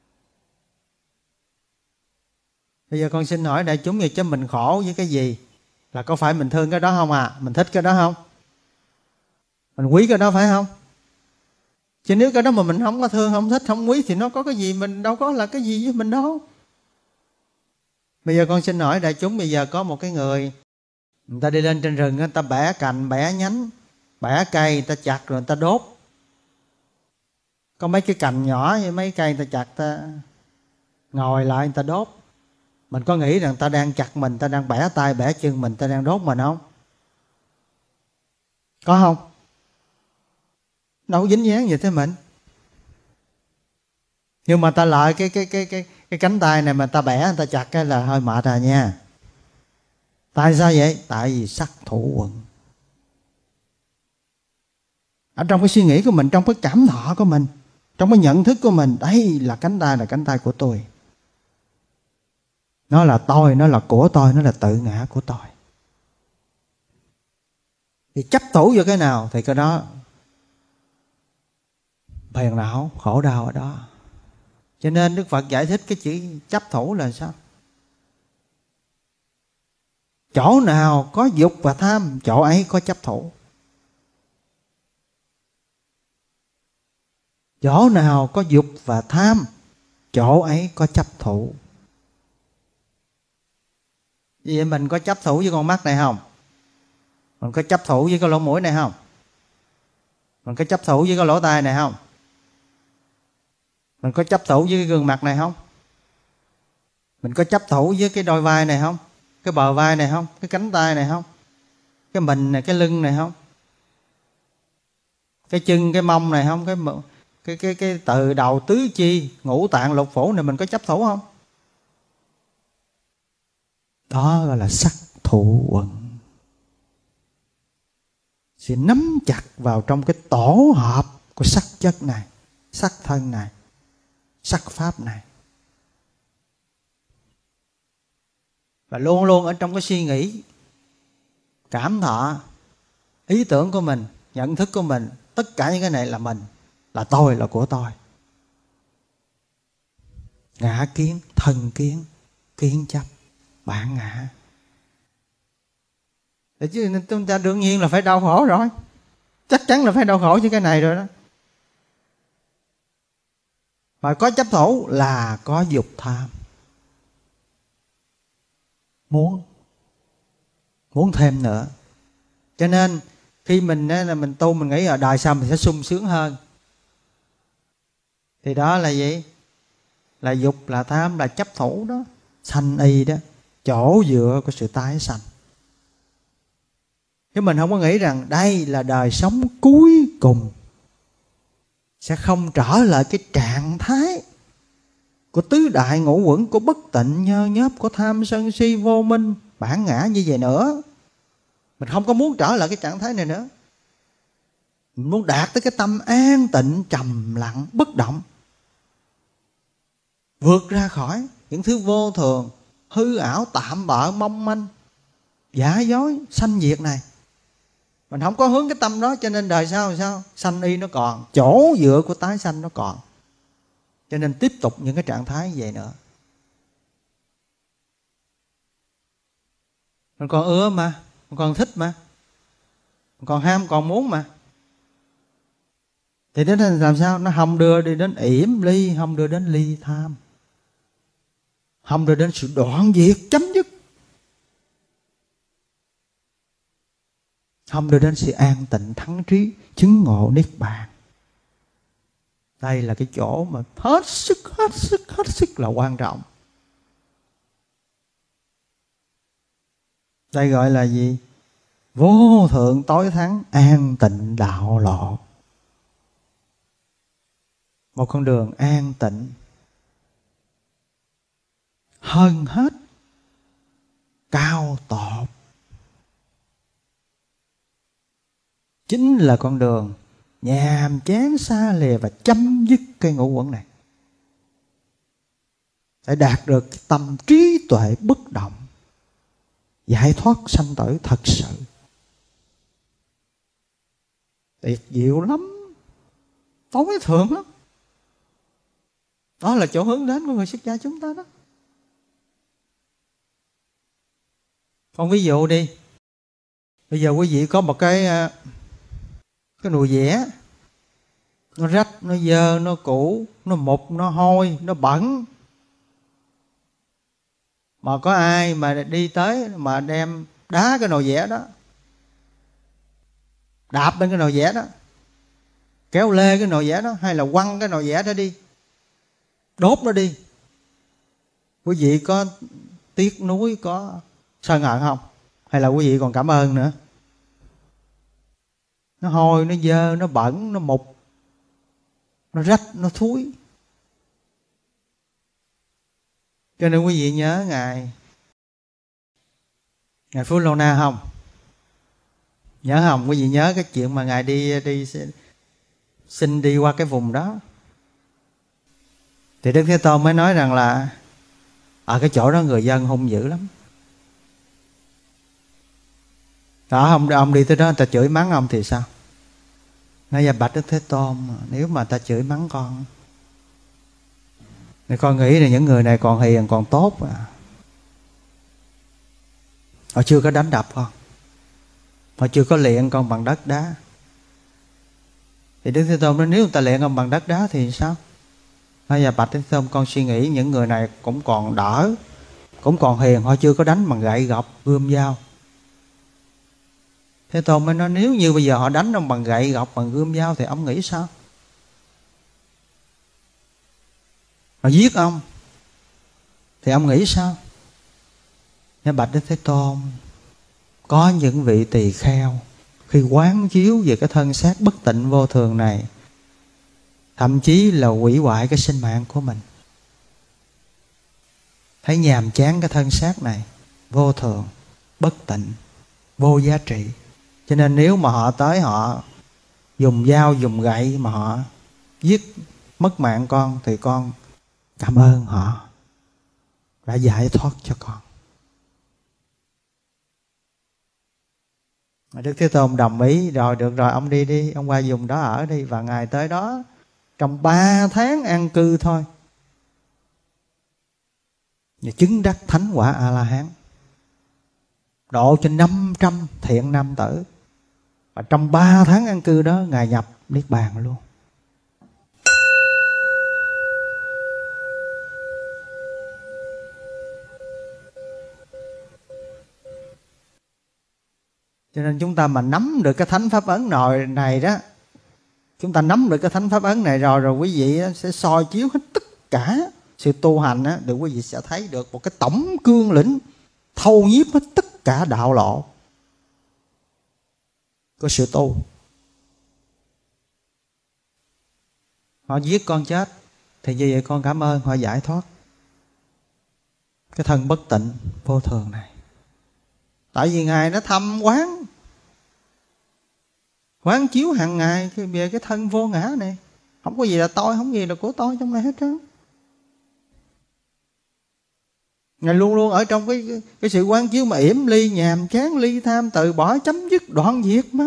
Bây giờ con xin hỏi đại chúng, vậy cho mình khổ với cái gì? Là có phải mình thương cái đó không à? Mình thích cái đó không? Mình quý cái đó phải không? Chứ nếu cái đó mà mình không có thương, không thích, không quý thì nó có cái gì, mình đâu có là cái gì với mình đâu. Bây giờ con xin hỏi đại chúng, bây giờ có một cái người ta đi lên trên rừng, người ta bẻ cành, bẻ nhánh, bẻ cây, người ta chặt rồi người ta đốt. Có mấy cái cành nhỏ với mấy cây người ta chặt, ta ngồi lại người ta đốt. Mình có nghĩ rằng người ta đang chặt mình, người ta đang bẻ tay bẻ chân mình, người ta đang đốt mình không? Có không? Đâu dính dáng gì tới mình. Nhưng mà ta lại cái cánh tay này mà ta bẻ, người ta chặt cái là hơi mệt rồi nha. Tại sao vậy? Tại vì sắc thủ quận. Ở trong cái suy nghĩ của mình, trong cái cảm thọ của mình, trong cái nhận thức của mình, đây là cánh tay của tôi. Nó là tôi, nó là của tôi, nó là tự ngã của tôi. Thì chấp thủ vào cái nào thì cái đó phiền não, khổ đau ở đó. Cho nên Đức Phật giải thích cái chữ chấp thủ là sao? Chỗ nào có dục và tham, chỗ ấy có chấp thủ. Chỗ nào có dục và tham, chỗ ấy có chấp thủ. Vậy mình có chấp thủ với con mắt này không? Mình có chấp thủ với cái lỗ mũi này không? Mình có chấp thủ với cái lỗ tai này không? Mình có chấp thủ với cái gương mặt này không? Mình có chấp thủ với cái đôi vai này không? Cái bờ vai này không? Cái cánh tay này không? Cái mình này, cái lưng này không? Cái chân, cái mông này không? Cái từ đầu tứ chi, ngũ tạng lục phủ này mình có chấp thủ không? Đó gọi là sắc thủ uẩn. Sẽ nắm chặt vào trong cái tổ hợp của sắc chất này, sắc thân này, sắc pháp này. Và luôn luôn ở trong cái suy nghĩ, cảm thọ, ý tưởng của mình, nhận thức của mình, tất cả những cái này là mình, là tôi, là của tôi. Ngã kiến, thân kiến, kiến chấp, bản ngã. Để chứ chúng ta đương nhiên là phải đau khổ rồi. Chắc chắn là phải đau khổ với cái này rồi đó. Mà có chấp thủ là có dục tham. Muốn thêm nữa. Cho nên khi mình tu, mình nghĩ ở đời sau mình sẽ sung sướng hơn. Thì đó là gì? Là dục, là tham, là chấp thủ đó. Sanh y đó. Chỗ dựa của sự tái sanh. Chứ mình không có nghĩ rằng đây là đời sống cuối cùng, sẽ không trở lại cái trạng thái của tứ đại ngũ uẩn, của bất tịnh nhơ nhớp, của tham sân si vô minh bản ngã như vậy nữa. Mình không có muốn trở lại cái trạng thái này nữa. Mình muốn đạt tới cái tâm an tịnh, trầm lặng, bất động, vượt ra khỏi những thứ vô thường, hư ảo, tạm bợ, mong manh, giả dối, sanh diệt này. Mình không có hướng cái tâm đó, cho nên đời sau làm sao? Sanh y nó còn, chỗ dựa của tái sanh nó còn. Cho nên tiếp tục những cái trạng thái như vậy nữa. Mình còn ưa mà, mình còn thích mà, mình còn ham, còn muốn mà. Thì đến làm sao? Nó không đưa đi đến yểm ly, không đưa đến ly tham, không đưa đến sự đoạn diệt, chấm dứt, không đưa đến sự an tịnh, thắng trí, chứng ngộ niết bàn. Đây là cái chỗ mà hết sức là quan trọng. Đây gọi là gì? Vô thượng tối thắng, an tịnh đạo lộ. Một con đường an tịnh hơn hết, cao tột, chính là con đường nhàm chán xa lìa và chấm dứt cái ngũ uẩn này. Để đạt được tâm trí tuệ bất động, giải thoát sanh tử thật sự. Tuyệt diệu lắm, tối thượng lắm. Đó là chỗ hướng đến của người xuất gia chúng ta đó. Còn ví dụ đi, bây giờ quý vị có một cái nồi dẻ, nó rách, nó dơ, nó cũ, nó mục, nó hôi, nó bẩn. Mà có ai mà đi tới mà đem đá cái nồi dẻ đó, đạp lên cái nồi dẻ đó, kéo lê cái nồi dẻ đó, hay là quăng cái nồi dẻ đó đi, đốt nó đi, quý vị có tiếc nuối, có sân hận không? Hay là quý vị còn cảm ơn nữa? Nó hôi, nó dơ, nó bẩn, nó mục, nó rách, nó thúi. Cho nên quý vị nhớ Ngài Phú Lô Na không? Nhớ không? Quý vị nhớ cái chuyện mà Ngài đi xin đi qua cái vùng đó. Thì Đức Thế Tôn mới nói rằng là ở cái chỗ đó người dân hung dữ lắm. Đó, ông đi tới đó, người ta chửi mắng ông thì sao? Nói ra bạch Đức Thế Tôn, nếu mà ta chửi mắng con thì con nghĩ là những người này còn hiền, còn tốt à. Họ chưa có đánh đập con, họ chưa có luyện con bằng đất đá, Thì Đức Thế Tôn nói nếu người ta luyện ông bằng đất đá thì sao? Bây giờ bạch Thế Tôn, con suy nghĩ những người này cũng còn đỡ, cũng còn hiền, họ chưa có đánh bằng gậy gộc gươm dao. Thế Tôn mới nói nếu như bây giờ họ đánh ông bằng gậy gộc bằng gươm dao thì ông nghĩ sao? Họ giết ông thì ông nghĩ sao? Nên bạch Đức Thế Tôn, có những vị tỳ kheo khi quán chiếu về cái thân xác bất tịnh vô thường này, thậm chí là hủy hoại cái sinh mạng của mình, thấy nhàm chán cái thân xác này vô thường, bất tịnh, vô giá trị, cho nên nếu mà họ tới họ dùng dao dùng gậy mà họ giết mất mạng con thì con cảm ơn họ đã giải thoát cho con. Đức Thế Tôn đồng ý rồi, được rồi ông đi đi, ông qua vùng đó ở đi. Và Ngài tới đó trong 3 tháng an cư thôi, và chứng đắc thánh quả A-la-hán, độ cho 500 thiện nam tử. Và trong 3 tháng an cư đó Ngài nhập Niết Bàn luôn. Cho nên chúng ta mà nắm được cái thánh pháp ấn này đó, chúng ta nắm được cái thánh pháp ấn này rồi quý vị sẽ soi chiếu hết tất cả sự tu hành á, được quý vị sẽ thấy được một cái tổng cương lĩnh thâu nhiếp hết tất cả đạo lộ của sự tu. Họ giết con chết thì như vậy con cảm ơn họ giải thoát cái thân bất tịnh vô thường này. Tại vì Ngài nó thâm quán chiếu hàng ngày về cái thân vô ngã này, không có gì là tôi, không có gì là của tôi trong này hết trơn. Ngài luôn luôn ở trong cái sự quán chiếu mà yểm ly, nhàm chán, ly tham, từ bỏ, chấm dứt, đoạn diệt mà.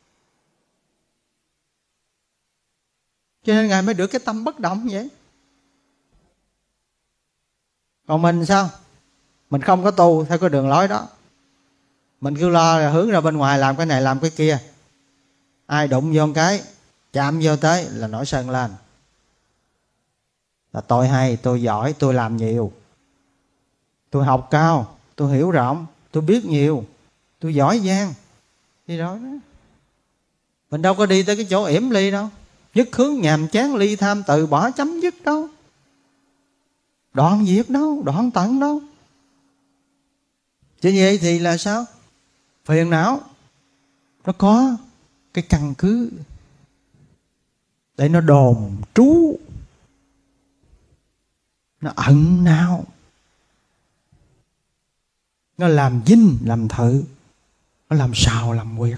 Cho nên Ngài mới được cái tâm bất động vậy. Còn mình sao? Mình không có tu theo cái đường lối đó, mình cứ lo là hướng ra bên ngoài làm cái này làm cái kia, ai đụng vô cái chạm vô tới là nổi sân lên, là tôi hay, tôi giỏi, tôi làm nhiều, tôi học cao, tôi hiểu rộng, tôi biết nhiều, tôi giỏi giang. Đi đó đó, mình đâu có đi tới cái chỗ yểm ly đâu, nhất hướng nhàm chán, ly tham, từ bỏ, chấm dứt đâu, đoạn diệt đâu, đoạn tận đâu. Chứ vậy thì là sao? Phiền não nó có cái căn cứ để nó đồn trú, nó ẩn náu, nó làm dinh làm thự, nó làm sào làm quyệt.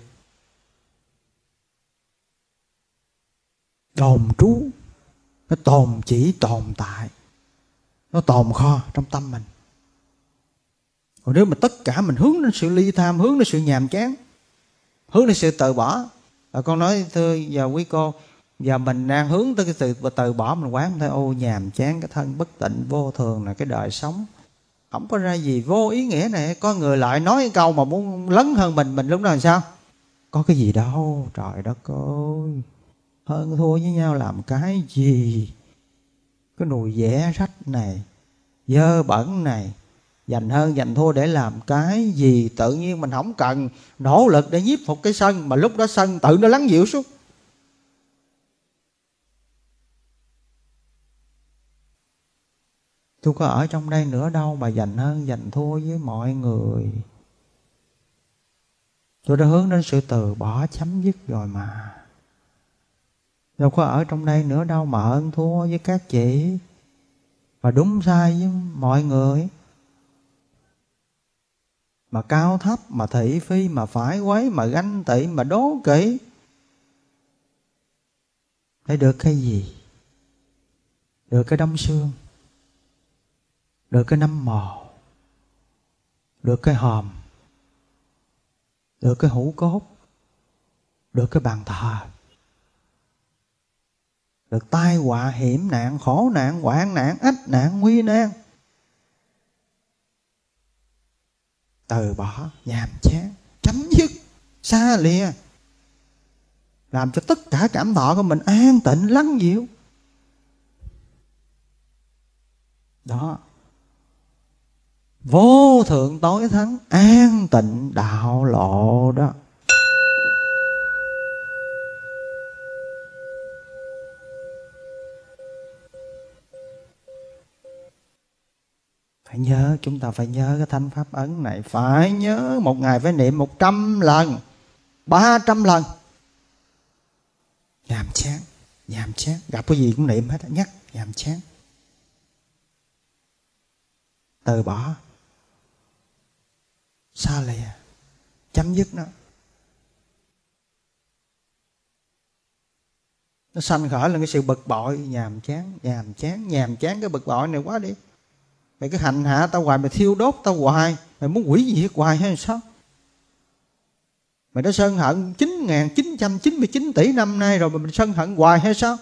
Đồn trú, nó chỉ tồn tại, nó tồn kho trong tâm mình. Còn nếu mà tất cả mình hướng đến sự ly tham, hướng đến sự nhàm chán, hướng đến sự từ bỏ, và con nói thưa giờ quý cô, giờ mình đang hướng tới cái sự từ bỏ, mình quán thấy ô nhàm chán, cái thân bất tịnh vô thường là cái đời sống không có ra gì, vô ý nghĩa này. Có người lại nói cái câu mà muốn lấn hơn mình lúc đó làm sao? Có cái gì đâu, trời đất ơi, hơn thua với nhau làm cái gì? Cái nùi vẽ rách này, dơ bẩn này, giành hơn giành thua để làm cái gì? Tự nhiên mình không cần nỗ lực để nhiếp phục cái sân, mà lúc đó sân tự nó lắng dịu xuống. Tôi có ở trong đây nữa đâu mà giành hơn giành thua với mọi người. Tôi đã hướng đến sự từ bỏ, chấm dứt rồi mà. Đâu có ở trong đây nữa đâu mà hơn thua với các chị, và đúng sai với mọi người, mà cao thấp, mà thị phi, mà phải quấy, mà ganh tị, mà đố kỵ. Để được cái gì? Được cái đống xương, được cái nấm mồ, được cái hòm, được cái hũ cốt, được cái bàn thờ, được tai họa hiểm nạn, khổ nạn, hoạn nạn, ách nạn, nguy nan. Từ bỏ, nhàm chán, chấm dứt, xa lìa. làm cho tất cả cảm thọ của mình an tịnh lắng dịu. Đó, vô thượng tối thắng, an tịnh đạo lộ đó. Phải nhớ, chúng ta phải nhớ cái thanh pháp ấn này. Phải nhớ, một ngày phải niệm 100 lần, 300 lần. Nhàm chán, gặp cái gì cũng niệm hết, nhắc, nhàm chán. Từ bỏ, xa lìa, chấm dứt nó. Nó sanh khởi là cái sự bực bội, nhàm chán cái bực bội này quá đi. Mày cứ hành hạ tao hoài, mày thiêu đốt tao hoài, mày muốn hủy diệt hoài hay sao? Mày đã sân hận 9.999 tỷ năm nay rồi mà mình sân hận hoài hay sao?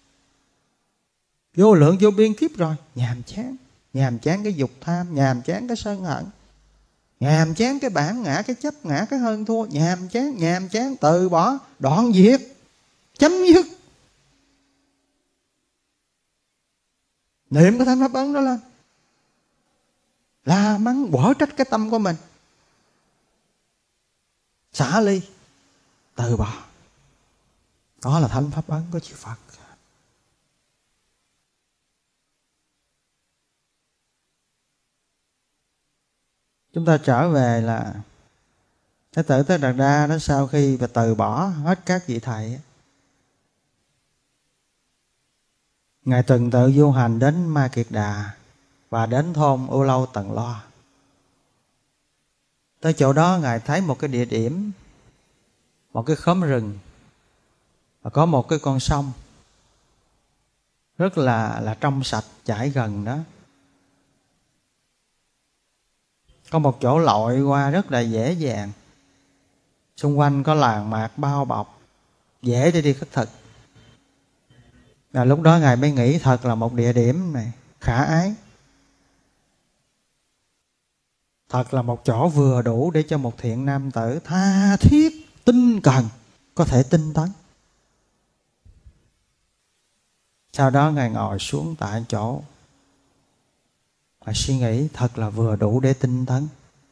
Vô lượng vô biên kiếp rồi. Nhàm chán cái dục tham, nhàm chán cái sân hận, nhàm chán cái bản ngã, cái chấp ngã, cái hơn thua. Nhàm chán, từ bỏ, đoạn diệt, chấm dứt. Niệm cái thanh pháp ấn đó lên, la mắng bỏ trách cái tâm của mình, xả ly, từ bỏ. Đó là thanh pháp ấn của chư Phật. Chúng ta trở về là Thái tử Tất Đạt Đa đó, sau khi và từ bỏ hết các vị thầy, Ngài tuần tự du hành đến Ma Kiệt Đà và đến thôn Ưu Lâu Tần Lo. Tới chỗ đó Ngài thấy một cái địa điểm, một cái khóm rừng, và có một cái con sông rất là trong sạch chảy gần đó. Có một chỗ lội qua rất là dễ dàng, xung quanh có làng mạc bao bọc, dễ để đi khất thực. Và lúc đó Ngài mới nghĩ thật là một địa điểm này khả ái, thật là một chỗ vừa đủ để cho một thiện nam tử tha thiết, tinh cần có thể tinh tấn. Sau đó Ngài ngồi xuống tại chỗ và suy nghĩ thật là vừa đủ để tinh tấn.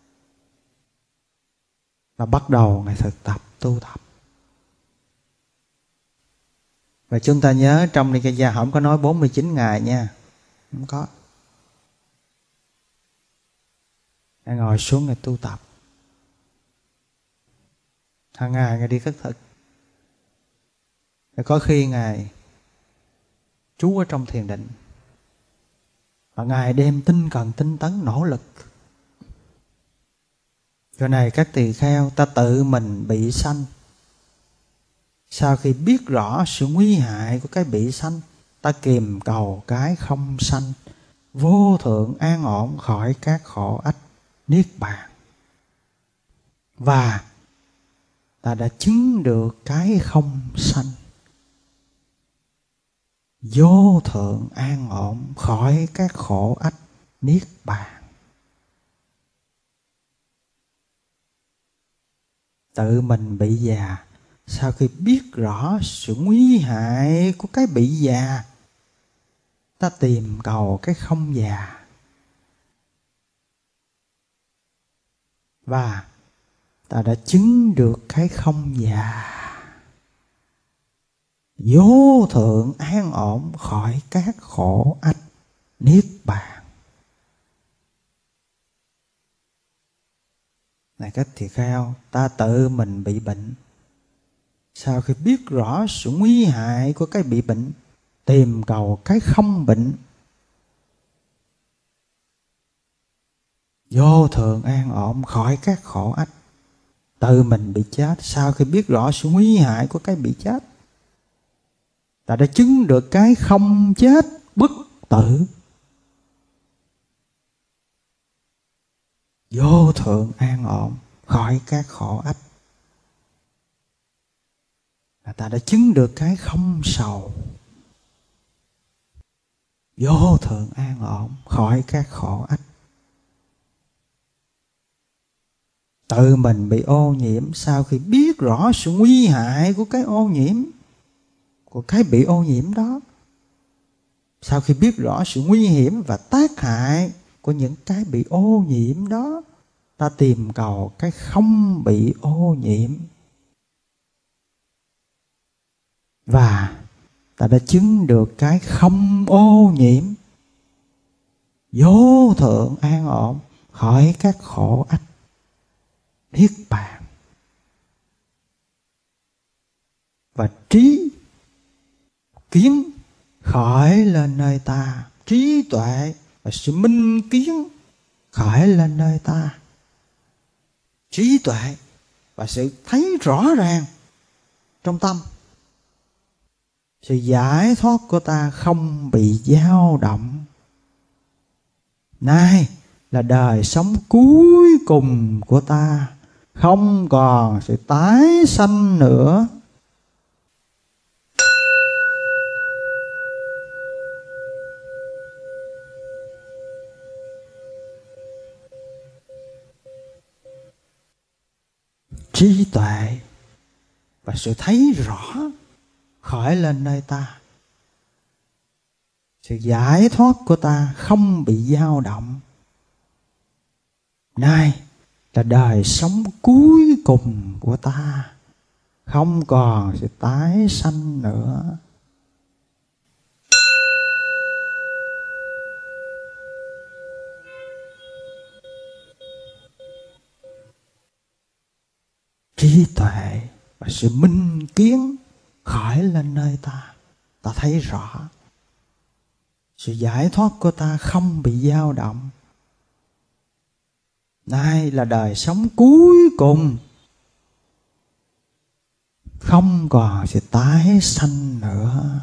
Và bắt đầu Ngài thực tập, tu tập. Và chúng ta nhớ trong Nikaya không có nói 49 ngày nha, không có. Ngài ngồi xuống Ngài tu tập, hàng ngày Ngài đi khất thực. Và có khi Ngài trú ở trong thiền định, và Ngài đem tinh cần tinh tấn nỗ lực. Giờ này các tỳ kheo, ta tự mình bị sanh. Sau khi biết rõ sự nguy hại của cái bị sanh, ta kìm cầu cái không sanh, vô thượng an ổn khỏi các khổ ách niết bàn. Và ta đã chứng được cái không sanh, vô thượng an ổn khỏi các khổ ách niết bàn. Tự mình bị già, sau khi biết rõ sự nguy hại của cái bị già, ta tìm cầu cái không già. Và ta đã chứng được cái không già, vô thượng an ổn khỏi các khổ ách niết bàn. Này các tỳ kheo, ta tự mình bị bệnh, sau khi biết rõ sự nguy hại của cái bị bệnh, tìm cầu cái không bệnh, vô thượng an ổn khỏi các khổ ách. Tự mình bị chết, sau khi biết rõ sự nguy hại của cái bị chết, ta đã chứng được cái không chết bất tử, vô thượng an ổn khỏi các khổ ách. Ta đã chứng được cái không sầu, vô thượng an ổn khỏi các khổ ách. Tự mình bị ô nhiễm, sau khi biết rõ sự nguy hại của cái ô nhiễm, của cái bị ô nhiễm đó, sau khi biết rõ sự nguy hiểm và tác hại của những cái bị ô nhiễm đó, ta tìm cầu cái không bị ô nhiễm. Và ta đã chứng được cái không ô nhiễm, vô thượng an ổn khỏi các khổ ách, niết bàn. Và trí kiến khởi lên nơi ta, trí tuệ và sự minh kiến khởi lên nơi ta. Trí tuệ và sự thấy rõ ràng trong tâm, sự giải thoát của ta không bị dao động. Nay là đời sống cuối cùng của ta, không còn sự tái sanh nữa. Trí tuệ và sự thấy rõ khởi lên nơi ta, sự giải thoát của ta không bị dao động. Nay là đời sống cuối cùng của ta, không còn sự tái sanh nữa. Trí tuệ và sự minh kiến khởi lên nơi ta, ta thấy rõ sự giải thoát của ta không bị dao động. Nay là đời sống cuối cùng, không còn sự tái sanh nữa.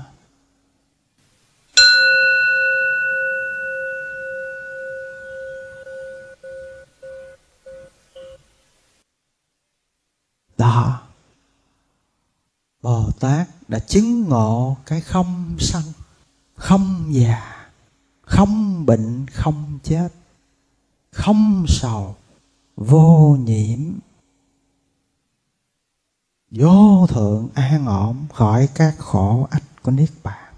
Đó, Bồ Tát đã chứng ngộ cái không sanh, không già, không bệnh, không chết, không sầu, vô nhiễm, vô thượng an ổn khỏi các khổ ách của niết bàn.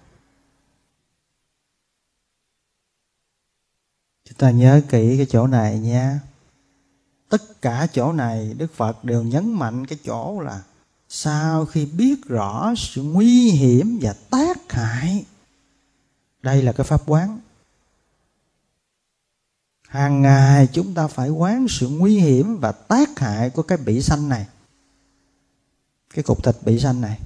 Chúng ta nhớ kỹ cái chỗ này nha. Tất cả chỗ này Đức Phật đều nhấn mạnh cái chỗ là sau khi biết rõ sự nguy hiểm và tác hại, đây là cái pháp quán. Hàng ngày chúng ta phải quán sự nguy hiểm và tác hại của cái bị sanh này, cái cục thịt bị sanh này.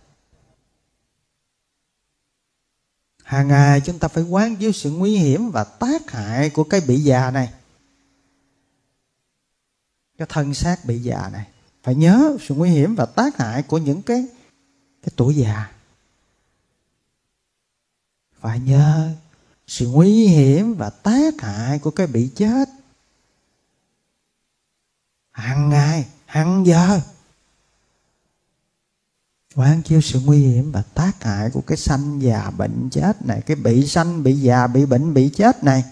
Hàng ngày chúng ta phải quán với sự nguy hiểm và tác hại của cái bị già này, cái thân xác bị già này. Phải nhớ sự nguy hiểm và tác hại của những cái tuổi già. Phải nhớ sự nguy hiểm và tác hại của cái bị chết. Hàng ngày, hàng giờ quán chiếu sự nguy hiểm và tác hại của cái sanh già bệnh chết này, cái bị sanh, bị già, bị bệnh, bị chết này.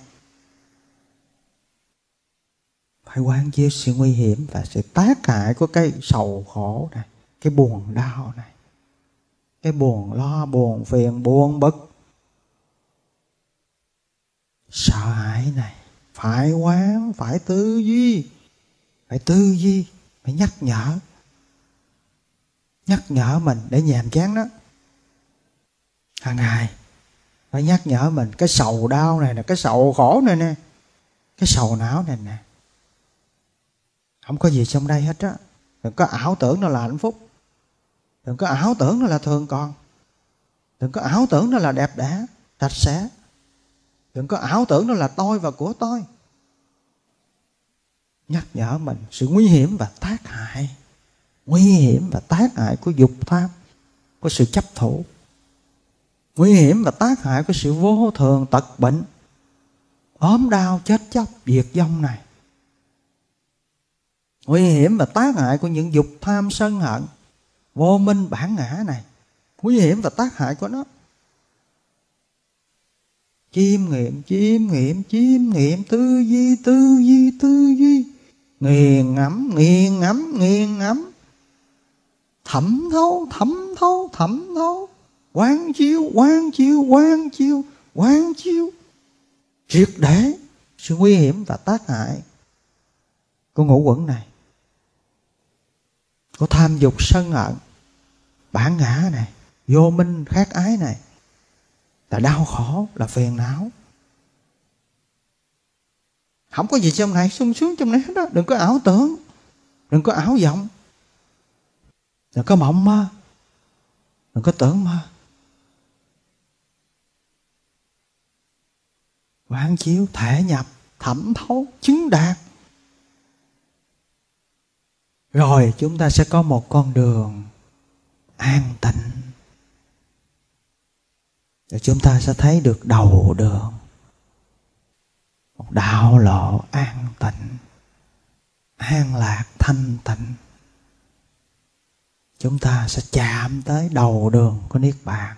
Phải quán chiếu sự nguy hiểm và sự tác hại của cái sầu khổ này, cái buồn đau này, cái buồn lo, buồn phiền, buồn bực, sợ hãi này. Phải quán, phải tư duy, phải nhắc nhở mình để nhàm chán đó. Hàng ngày phải nhắc nhở mình cái sầu đau này nè, cái sầu khổ này nè, cái sầu não này nè, không có gì trong đây hết á. Đừng có ảo tưởng nó là hạnh phúc, đừng có ảo tưởng nó là thường còn, đừng có ảo tưởng nó là đẹp đẽ, sạch sẽ, đừng có ảo tưởng nó là tôi và của tôi. Nhắc nhở mình sự nguy hiểm và tác hại, nguy hiểm và tác hại của dục tham, của sự chấp thủ, nguy hiểm và tác hại của sự vô thường, tật bệnh, ốm đau, chết chóc, diệt vong này. Nguy hiểm và tác hại của những dục tham sân hận, vô minh bản ngã này. Nguy hiểm và tác hại của nó. Chiêm nghiệm, tư duy, nghiền ngẫm, nghiền ngẫm, nghiền ngẫm, thẩm thấu, thẩm thấu, thẩm thấu, quán chiếu, quán chiếu, quán chiếu, quán chiếu triệt để sự nguy hiểm và tác hại của ngũ uẩn này, của tham dục sân hận, bản ngã này, vô minh khát ái này, là đau khổ, là phiền não. Không có gì trong này sung sướng trong này hết đó. Đừng có ảo tưởng, đừng có ảo vọng, đừng có mộng mơ, đừng có tưởng mơ. Quán chiếu, thể nhập, thẩm thấu, chứng đạt. Rồi chúng ta sẽ có một con đường an tịnh. Rồi chúng ta sẽ thấy được đầu đường, một đạo lộ an tịnh, an lạc thanh tịnh. Chúng ta sẽ chạm tới đầu đường của Niết Bàn.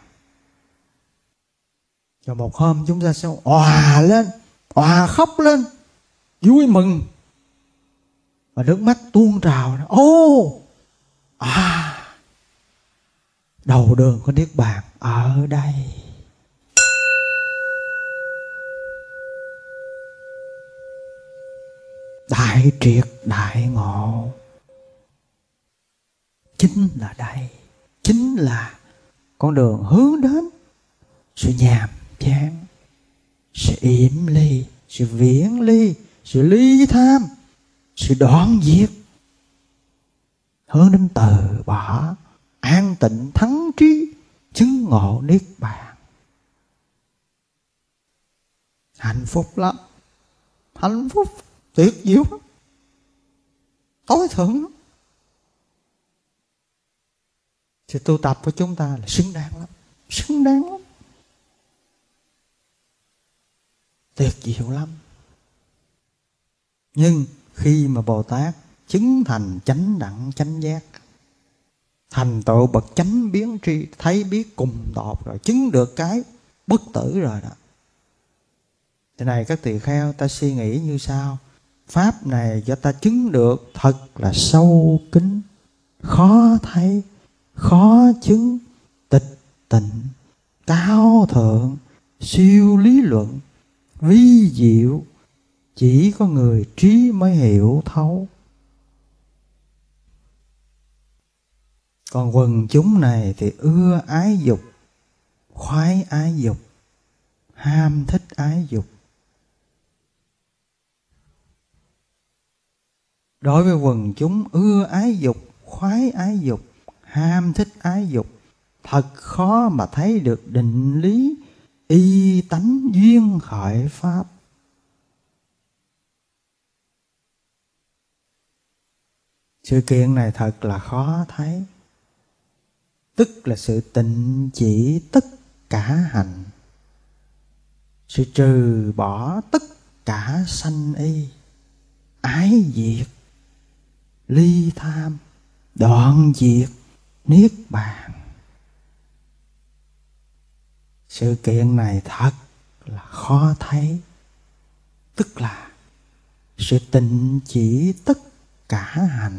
Rồi một hôm chúng ta sẽ òa lên, òa khóc lên, vui mừng, và nước mắt tuôn trào. Ô, đầu đường của Niết Bàn ở đây. Đại triệt đại ngộ chính là đây, chính là con đường hướng đến sự nhàm chán, sự yểm ly, sự viễn ly, sự ly tham, sự đoạn diệt, hướng đến từ bỏ, an tịnh thắng trí, chứng ngộ Niết Bàn. Hạnh phúc lắm, hạnh phúc tuyệt diệu lắm, tối thượng lắm. Sự tu tập của chúng ta là xứng đáng lắm, xứng đáng lắm, tuyệt diệu lắm. Nhưng khi mà Bồ Tát chứng thành chánh đẳng chánh giác, thành tựu bậc chánh biến tri, thấy biết cùng tột rồi, chứng được cái bất tử rồi đó. Thế này các tỳ kheo, ta suy nghĩ như sau: pháp này cho ta chứng được thật là sâu kín, khó thấy, khó chứng, tịch tịnh, cao thượng, siêu lý luận, vi diệu, chỉ có người trí mới hiểu thấu. Còn quần chúng này thì ưa ái dục, khoái ái dục, ham thích ái dục. Đối với quần chúng ưa ái dục, khoái ái dục, ham thích ái dục, thật khó mà thấy được định lý y tánh duyên khởi pháp. Sự kiện này thật là khó thấy. Tức là sự tịnh chỉ tất cả hành, sự trừ bỏ tất cả sanh y, ái diệt, ly tham, đoạn diệt, Niết Bàn. Sự kiện này thật là khó thấy. Tức là sự tịnh chỉ tất cả hành,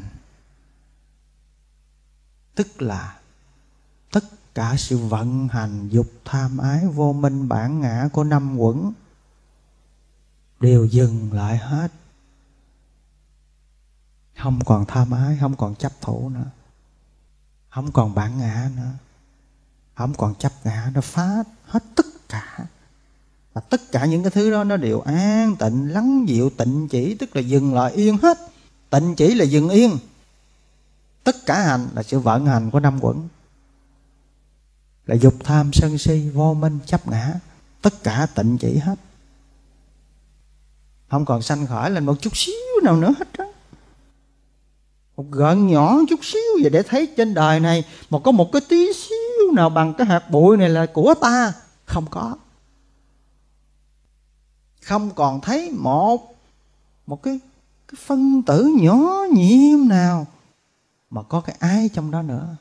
tức là tất cả sự vận hành dục tham ái vô minh bản ngã của năm uẩn đều dừng lại hết. Không còn tham ái, không còn chấp thủ nữa, không còn bản ngã nữa, không còn chấp ngã, nó phá hết tất cả. Và tất cả những cái thứ đó nó đều an tịnh, lắng dịu, tịnh chỉ, tức là dừng lại yên hết. Tịnh chỉ là dừng yên. Tất cả hành là sự vận hành của năm uẩn, là dục tham sân si vô minh chấp ngã, tất cả tịnh chỉ hết. Không còn sanh khởi lên một chút xíu nào nữa hết đó. Một gợn nhỏ chút xíu vậy để thấy trên đời này mà có một cái tí xíu nào bằng cái hạt bụi này là của ta. Không có. Không còn thấy một cái phân tử nhỏ nhiệm nào mà có cái ái trong đó nữa.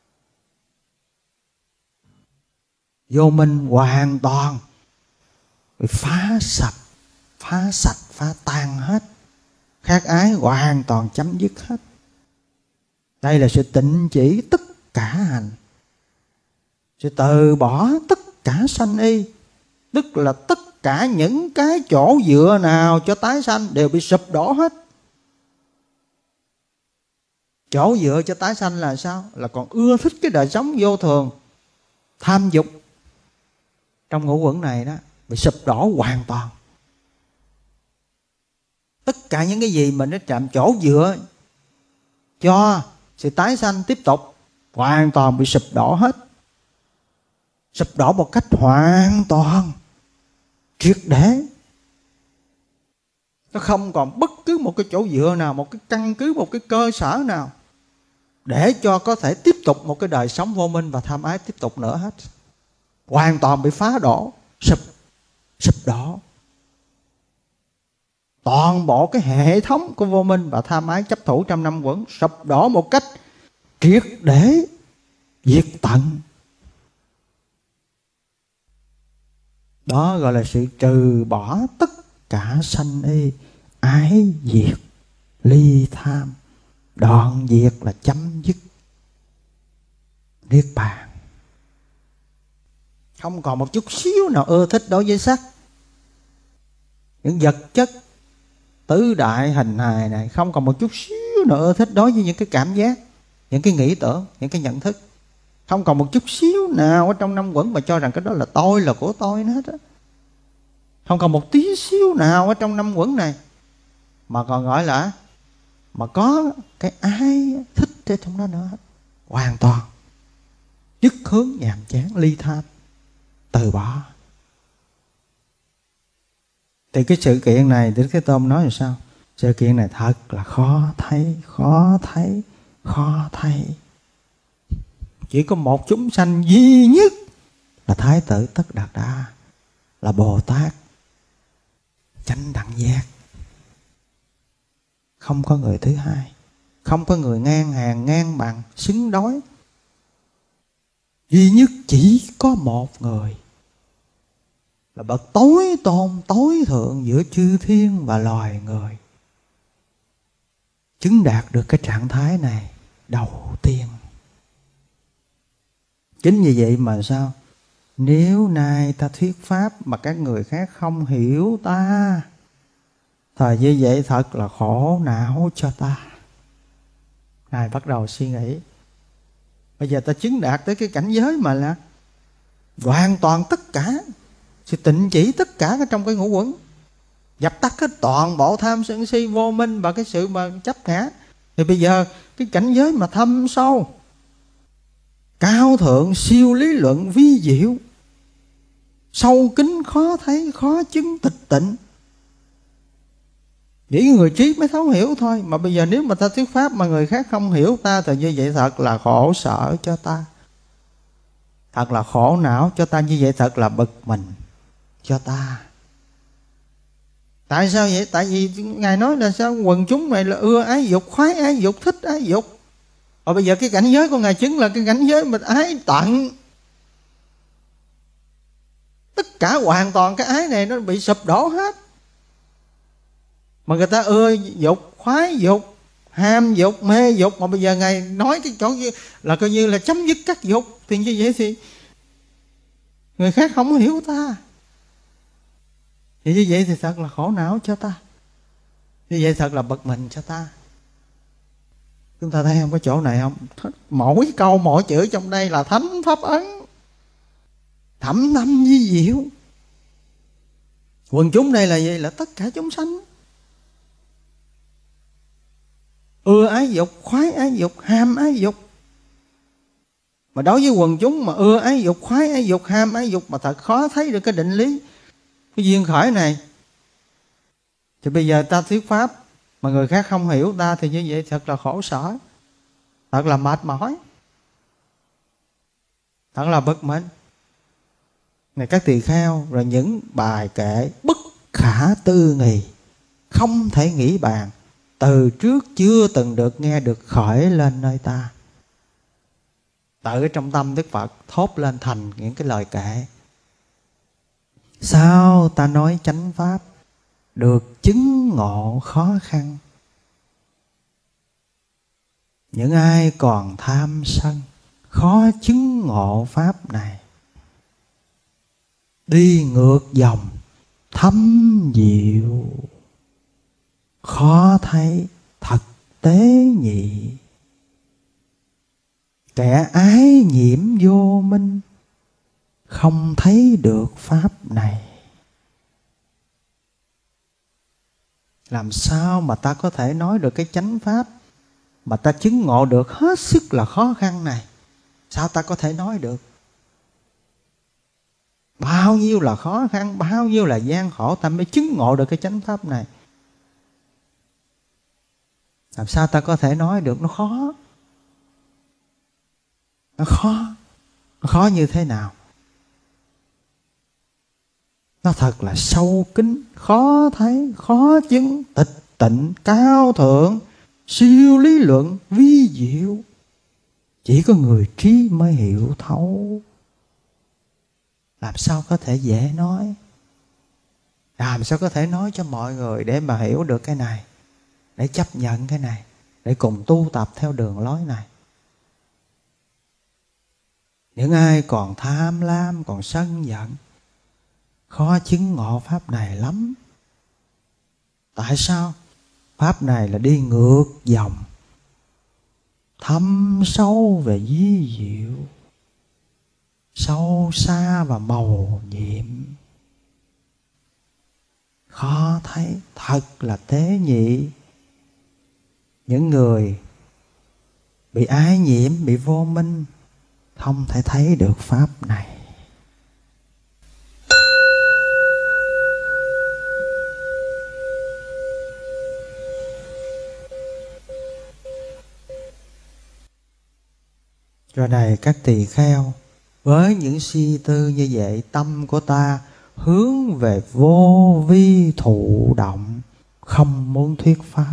Vô minh hoàn toàn bị phá sạch, phá tan hết. khát ái hoàn toàn chấm dứt hết. Đây là sự tịnh chỉ tất cả hành, sự từ bỏ tất cả sanh y, tức là tất cả những cái chỗ dựa nào cho tái sanh đều bị sụp đổ hết. Chỗ dựa cho tái sanh là sao? Là còn ưa thích cái đời sống vô thường, tham dục trong ngũ uẩn này đó, bị sụp đổ hoàn toàn. Tất cả những cái gì mình nó chạm chỗ dựa cho sự tái sanh tiếp tục hoàn toàn bị sụp đổ hết. Sụp đổ một cách hoàn toàn, triệt để. Nó không còn bất cứ một cái chỗ dựa nào, một cái căn cứ, một cái cơ sở nào để cho có thể tiếp tục một cái đời sống vô minh và tham ái tiếp tục nữa hết. Hoàn toàn bị phá đổ, sụp đổ. Toàn bộ cái hệ thống của vô minh và tham ái chấp thủ trong năm uẩn sụp đổ một cách triệt để, diệt tận. Đó gọi là sự trừ bỏ tất cả sanh y, ái diệt, ly tham. Đoạn diệt là chấm dứt, niết bàn. Không còn một chút xíu nào ưa thích đối với sắc. Những vật chất tứ đại hình hài này không còn một chút xíu nào ưa thích đối với những cái cảm giác, những cái nghĩ tưởng, những cái nhận thức. Không còn một chút xíu nào ở trong năm uẩn mà cho rằng cái đó là tôi, là của tôi nữa hết á. Không còn một tí xíu nào ở trong năm uẩn này mà còn gọi là mà có cái ai thích ở trong đó nữa hết. Hoàn toàn dứt hướng, nhàm chán, ly tham, từ bỏ. Thì cái sự kiện này Đức Thế Tôn nói là sao? Sự kiện này thật là khó thấy. Chỉ có một chúng sanh duy nhất là Thái tử Tất Đạt Đa, là Bồ Tát chánh đẳng giác. Không có người thứ hai, không có người ngang hàng, ngang bằng, xứng đối. Duy nhất chỉ có một người, là bậc tối tôn, tối thượng giữa chư thiên và loài người, chứng đạt được cái trạng thái này đầu tiên. Chính vì vậy mà sao? Nếu nay ta thuyết pháp mà các người khác không hiểu ta, thời như vậy thật là khổ não cho ta. Ngài bắt đầu suy nghĩ. Bây giờ ta chứng đạt tới cái cảnh giới mà là hoàn toàn tất cả, sự tịnh chỉ tất cả ở trong cái ngũ uẩn, dập tắt hết toàn bộ tham sân si vô minh và cái sự mà chấp ngã. Thì bây giờ cái cảnh giới mà thâm sâu, cao thượng, siêu lý luận, vi diệu, sâu kín, khó thấy, khó chứng, tịch tịnh, chỉ người trí mới thấu hiểu thôi. Mà bây giờ nếu mà ta thuyết pháp mà người khác không hiểu ta, thì như vậy thật là khổ sở cho ta, thật là khổ não cho ta. Như vậy thật là bực mình cho ta. Tại sao vậy? Tại vì Ngài nói là sao? Quần chúng này là ưa ái dục, khoái ái dục, thích ái dục. Và bây giờ cái cảnh giới của Ngài chứng là cái cảnh giới mà ái tận. Tất cả hoàn toàn cái ái này nó bị sụp đổ hết. Mà người ta ưa dục, khoái dục, ham dục, mê dục. Mà bây giờ Ngài nói cái chỗ là coi như là chấm dứt các dục. Thì như vậy thì người khác không hiểu ta. Thì như vậy thì thật là khổ não cho ta. Như vậy thật là bực mình cho ta. Chúng ta thấy không, có chỗ này không? Mỗi câu mỗi chữ trong đây là thánh pháp ấn, thẩm thâm vi diệu. Quần chúng đây là gì? Là tất cả chúng sanh. Ưa ái dục, khoái ái dục, ham ái dục. Mà đối với quần chúng mà ưa ái dục, khoái ái dục, ham ái dục mà thật khó thấy được cái định lý, cái duyên khởi này. Thì bây giờ ta thuyết pháp mà người khác không hiểu ta, thì như vậy thật là khổ sở, thật là mệt mỏi, thật là bực mình. Này các tỳ kheo, rồi những bài kệ bất khả tư nghì, không thể nghĩ bàn, từ trước chưa từng được nghe được khởi lên nơi ta. Tự trong tâm Đức Phật thốt lên thành những cái lời kệ. Sao ta nói chánh pháp được chứng ngộ khó khăn, Những ai còn tham sân, khó chứng ngộ pháp này. Đi ngược dòng thâm diệu, khó thấy thật tế nhị. Kẻ ái nhiễm vô minh, không thấy được pháp này. Làm sao mà ta có thể nói được cái chánh pháp mà ta chứng ngộ được hết sức là khó khăn này? Sao ta có thể nói được? Bao nhiêu là khó khăn, bao nhiêu là gian khổ ta mới chứng ngộ được cái chánh pháp này. Làm sao ta có thể nói được? Nó khó. Nó khó. Nó khó như thế nào? Nó thật là sâu kín, khó thấy, khó chứng, tịch tịnh, cao thượng, siêu lý luận, vi diệu. Chỉ có người trí mới hiểu thấu. Làm sao có thể dễ nói? Làm sao có thể nói cho mọi người để mà hiểu được cái này, để chấp nhận cái này, để cùng tu tập theo đường lối này? Những ai còn tham lam, còn sân giận, khó chứng ngộ pháp này lắm. Tại sao? Pháp này là đi ngược dòng, thâm sâu về vi diệu, sâu xa và màu nhiệm. Khó thấy, thật là tế nhị. Những người bị ái nhiễm, bị vô minh, không thể thấy được pháp này. Rồi này các tỳ kheo, với những suy tư như vậy, tâm của ta hướng về vô vi thụ động, không muốn thuyết pháp.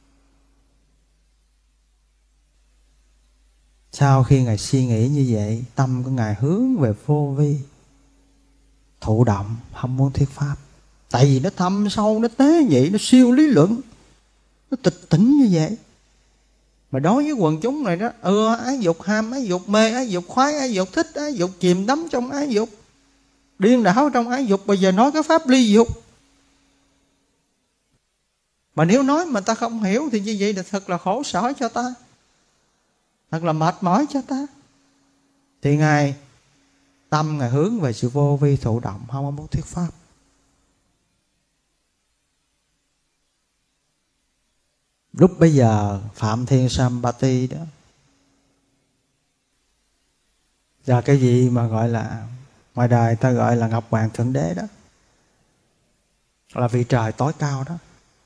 Sau khi Ngài suy nghĩ như vậy, tâm của Ngài hướng về vô vi thụ động, không muốn thuyết pháp. Tại vì nó thâm sâu, nó tế nhị, nó siêu lý luận, nó tịch tỉnh như vậy. Mà đối với quần chúng này đó, ái dục, ham ái dục, mê ái dục, khoái ái dục, thích ái dục, chìm đắm trong ái dục, điên đảo trong ái dục. Bây giờ nói cái pháp ly dục, mà nếu nói mà ta không hiểu thì như vậy là thật là khổ sở cho ta, thật là mệt mỏi cho ta. Thì Ngài tâm Ngài hướng về sự vô vi thụ động, không muốn thuyết pháp. Lúc bây giờ Phạm Thiên Sampati đó là cái gì mà gọi là ngoài đời ta gọi là Ngọc Hoàng Thượng Đế đó, là vị trời tối cao đó,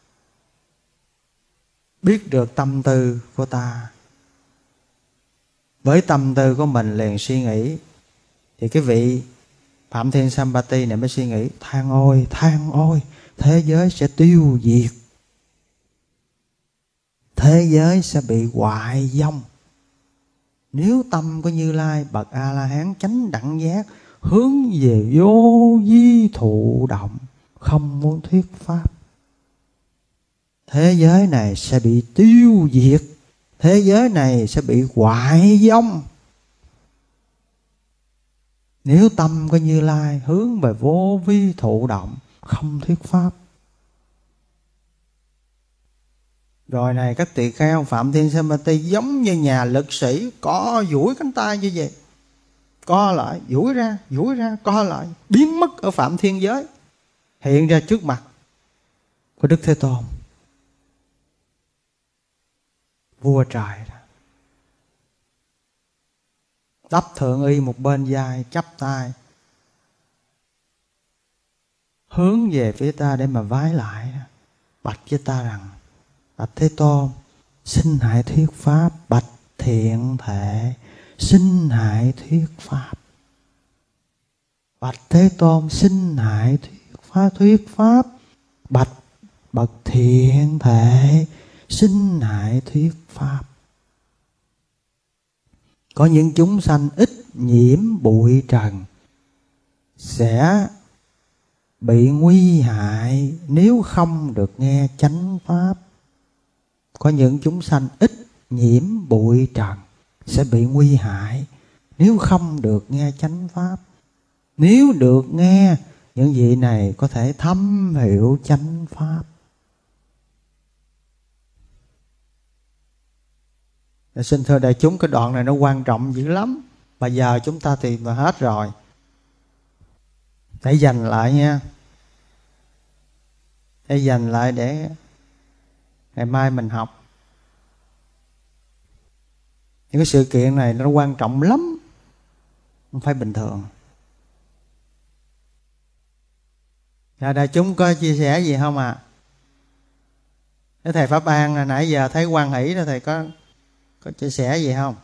biết được tâm tư của ta. Với tâm tư của mình liền suy nghĩ, thì cái vị Phạm Thiên Sampati này mới suy nghĩ: than ôi, thế giới sẽ tiêu diệt, thế giới sẽ bị hoại vong nếu tâm của Như Lai bậc A La Hán chánh đẳng giác hướng về vô vi thụ động, không muốn thuyết pháp. Thế giới này sẽ bị tiêu diệt, thế giới này sẽ bị hoại vong nếu tâm của Như Lai hướng về vô vi thụ động, không thuyết pháp. Rồi này các tỳ kheo, Phạm Thiên Sampati giống như nhà lực sĩ co duỗi cánh tay như vậy, co lại, duỗi ra, co lại, biến mất ở Phạm Thiên giới, hiện ra trước mặt của Đức Thế Tôn, vua trời đó. Đắp thượng y một bên vai, chắp tay hướng về phía ta để mà vái lại, bạch với ta rằng: bạch Thế Tôn, xin hãy thuyết pháp. Bạch Thiện Thệ, xin hãy thuyết pháp. Bạch Thế Tôn, xin hãy thuyết pháp. Bạch bậc Thiện Thệ, xin hãy thuyết pháp. Có những chúng sanh ít nhiễm bụi trần sẽ bị nguy hại nếu không được nghe chánh pháp. Có những chúng sanh ít nhiễm bụi trần, sẽ bị nguy hại nếu không được nghe chánh pháp. Nếu được nghe, những vị này có thể thấm hiểu chánh pháp. Xin thưa đại chúng, cái đoạn này nó quan trọng dữ lắm. Bây giờ chúng ta tìm mà hết rồi, hãy dành lại nha. Hãy dành lại để ngày mai mình học. Những cái sự kiện này nó quan trọng lắm, không phải bình thường. Đại chúng có chia sẻ gì không ạ? Cái thầy Pháp An là nãy giờ thấy hoan hỷ đó, thầy có chia sẻ gì không?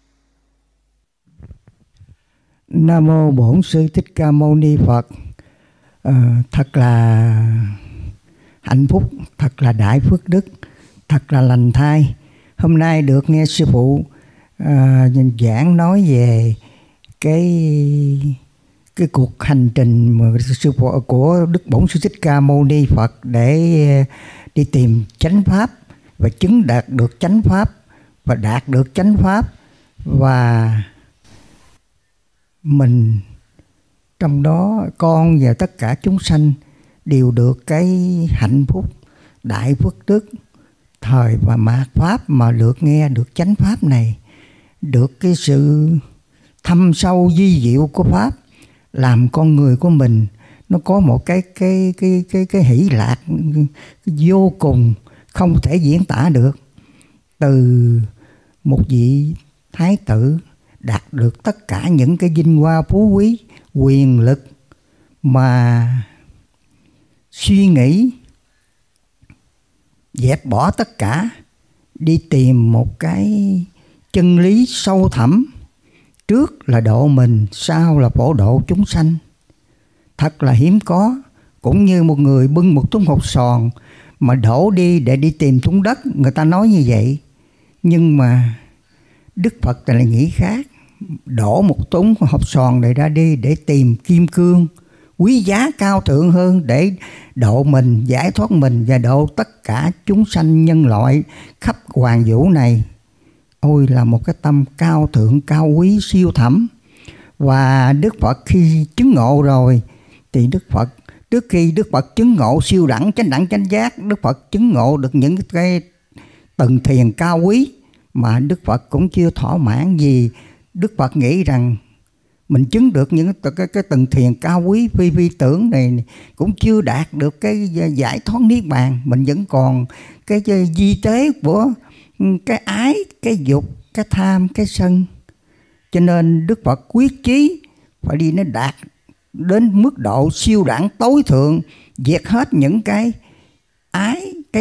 Nam mô Bổn Sư Thích Ca Mâu Ni Phật. Thật là hạnh phúc, thật là đại phước đức, thật là lành thay. Hôm nay được nghe sư phụ giảng nói về cái cuộc hành trình mà sư phụ của Đức Bổn Sư Thích Ca Mâu Ni Phật để đi tìm chánh pháp và chứng đạt được chánh pháp và đạt được chánh pháp, và mình trong đó, con và tất cả chúng sanh đều được cái hạnh phúc đại phước đức thời và mạt pháp mà được nghe được chánh pháp này, được cái sự thâm sâu vi diệu của pháp, làm con người của mình nó có một cái hỷ lạc vô cùng không thể diễn tả được. Từ một vị thái tử đạt được tất cả những cái vinh hoa phú quý, quyền lực, mà suy nghĩ dẹp bỏ tất cả, đi tìm một cái chân lý sâu thẳm, trước là độ mình, sau là phổ độ chúng sanh. Thật là hiếm có. Cũng như một người bưng một thúng hột sòn mà đổ đi để đi tìm thúng đất, người ta nói như vậy. Nhưng mà Đức Phật lại nghĩ khác, đổ một thúng hột sòn này ra đi để tìm kim cương quý giá cao thượng hơn, để độ mình, giải thoát mình và độ tất cả chúng sanh nhân loại khắp hoàng vũ này. Ôi là một cái tâm cao thượng, cao quý, siêu thẳm. Và Đức Phật khi chứng ngộ rồi thì Đức Phật, trước khi Đức Phật chứng ngộ siêu đẳng, chánh đẳng, chánh giác, Đức Phật chứng ngộ được những cái tầng thiền cao quý mà Đức Phật cũng chưa thỏa mãn, vì Đức Phật nghĩ rằng mình chứng được những cái tầng thiền cao quý phi vi tưởng này cũng chưa đạt được cái giải thoát niết bàn. Mình vẫn còn cái di tế của cái ái, cái dục, cái tham, cái sân. Cho nên Đức Phật quyết chí phải đi nó đạt đến mức độ siêu đẳng tối thượng, diệt hết những cái ái, cái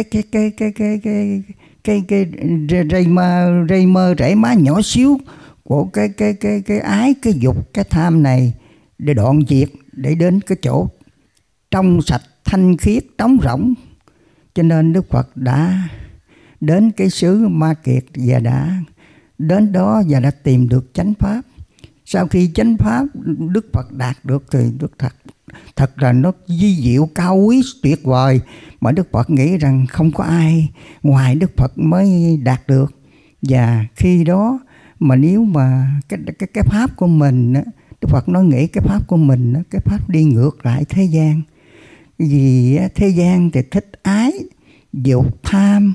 rây mơ rễ má nhỏ xíu của cái ái, cái dục, cái tham này, để đoạn diệt, để đến cái chỗ trong sạch, thanh khiết, trống rỗng. Cho nên Đức Phật đã đến cái xứ Ma Kiệt và đã đến đó và đã tìm được chánh pháp. Sau khi chánh pháp Đức Phật đạt được thì thật là nó vi diệu, cao quý, tuyệt vời, mà Đức Phật nghĩ rằng không có ai ngoài Đức Phật mới đạt được. Và khi đó mà nếu mà cái pháp của mình, Đức Phật nói nghĩ cái pháp của mình, cái pháp đi ngược lại thế gian. Vì thế gian thì thích ái, dục, tham,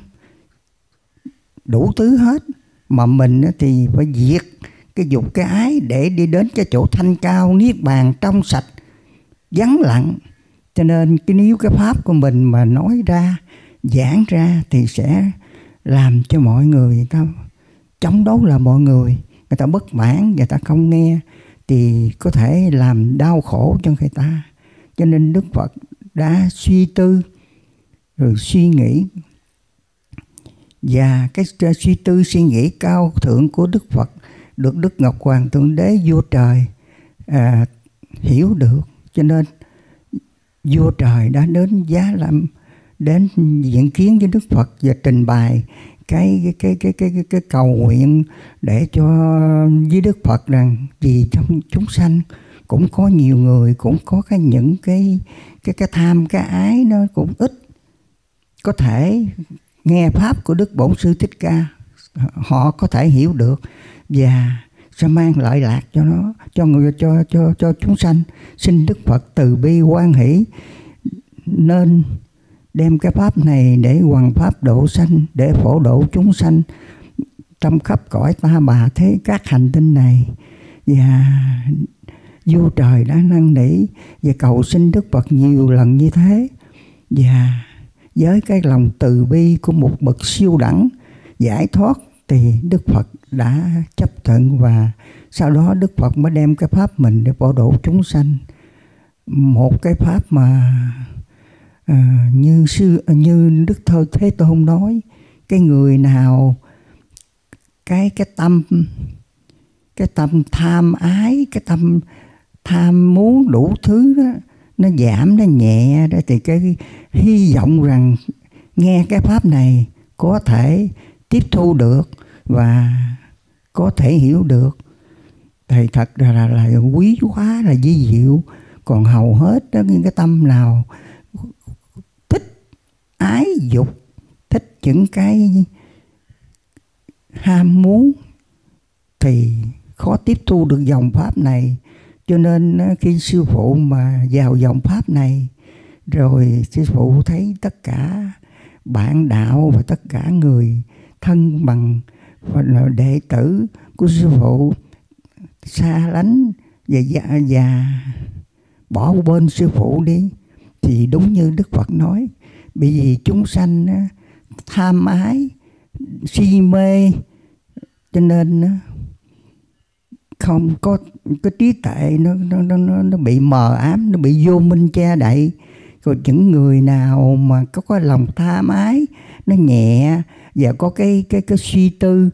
đủ thứ hết, mà mình thì phải diệt cái dục, cái ái để đi đến cái chỗ thanh cao, niết bàn, trong sạch, vắng lặng. Cho nên nếu cái pháp của mình mà nói ra, giảng ra thì sẽ làm cho mọi người ta chống đối là mọi người ta bất mãn, người ta không nghe thì có thể làm đau khổ cho người ta. Cho nên Đức Phật đã suy tư rồi suy nghĩ, và cái suy tư suy nghĩ cao thượng của Đức Phật được Đức Ngọc Hoàng Thượng Đế vua trời hiểu được. Cho nên vua trời đã đến Giá Lâm, đến diện kiến với Đức Phật và trình bày cái cầu nguyện để cho với Đức Phật rằng vì trong chúng sanh cũng có nhiều người cũng có những cái tham, cái ái nó cũng ít, có thể nghe pháp của Đức Bổn Sư Thích Ca họ có thể hiểu được và sẽ mang lợi lạc cho nó, cho chúng sanh. Xin Đức Phật từ bi hoan hỷ, nên đem cái pháp này để hoằng pháp độ sanh, để phổ độ chúng sanh trong khắp cõi ta bà thế các hành tinh này. Và vua trời đã năn nỉ và cầu xin Đức Phật nhiều lần như thế. Và với cái lòng từ bi của một bậc siêu đẳng giải thoát thì Đức Phật đã chấp thuận, và sau đó Đức Phật mới đem cái pháp mình để phổ độ chúng sanh. Một cái pháp mà như Đức Thế Tôn nói, cái người nào cái tâm tham ái, cái tâm tham muốn đủ thứ đó, nó giảm, nó nhẹ đó, thì cái hy vọng rằng nghe cái pháp này có thể tiếp thu được và có thể hiểu được thì thật là quý quá, là vi diệu. Còn hầu hết đó, những cái tâm nào thích ái dục, thích những cái ham muốn thì khó tiếp thu được dòng pháp này. Cho nên khi sư phụ mà vào dòng pháp này rồi, sư phụ thấy tất cả bạn đạo và tất cả người thân bằng và đệ tử của sư phụ xa lánh và bỏ bên sư phụ đi. Thì đúng như Đức Phật nói, bởi vì chúng sanh tham ái, si mê, cho nên không có cái trí tuệ, nó bị mờ ám, nó bị vô minh che đậy. Rồi những người nào mà có lòng tham ái nó nhẹ và có cái suy tư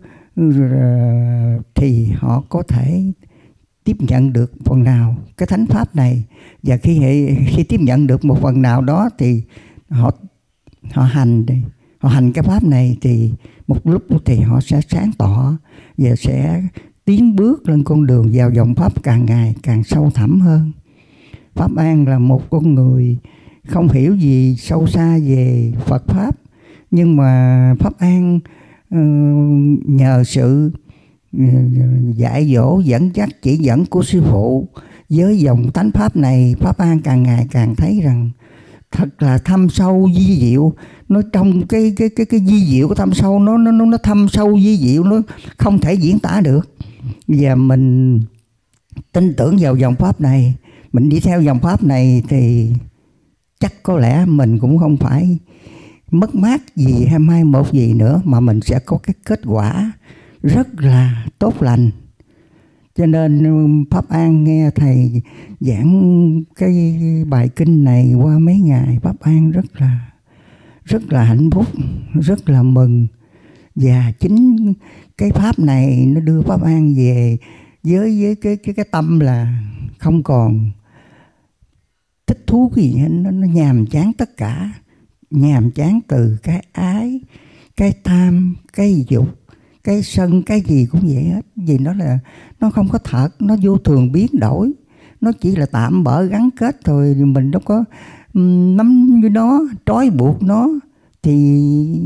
thì họ có thể tiếp nhận được phần nào cái thánh pháp này. Và khi tiếp nhận được một phần nào đó thì họ hành cái pháp này, thì một lúc thì họ sẽ sáng tỏ và sẽ tiến bước lên con đường vào dòng pháp càng ngày càng sâu thẳm hơn. Pháp An là một con người không hiểu gì sâu xa về Phật pháp, nhưng mà Pháp An nhờ sự dạy dỗ, dẫn dắt, chỉ dẫn của sư phụ với dòng thánh pháp này, Pháp An càng ngày càng thấy rằng thật là thâm sâu vi diệu. Nó trong cái vi diệu của thâm sâu, nó thâm sâu vi diệu, nó không thể diễn tả được. Và mình tin tưởng vào dòng pháp này, mình đi theo dòng pháp này thì chắc có lẽ mình cũng không phải mất mát gì hay mai một gì nữa, mà mình sẽ có cái kết quả rất là tốt lành. Cho nên Pháp An nghe thầy giảng cái bài kinh này qua mấy ngày, Pháp An rất là hạnh phúc, rất là mừng. Và chính cái pháp này nó đưa Pháp An về với cái tâm là không còn thích thú cái gì hết, nó nhàm chán tất cả, nhàm chán từ cái ái, cái tham, cái dục, cái sân, cái gì cũng vậy hết. Vì nó không có thật, nó vô thường biến đổi, nó chỉ là tạm bỡ gắn kết thôi. Mình đâu có nắm với nó, trói buộc nó, thì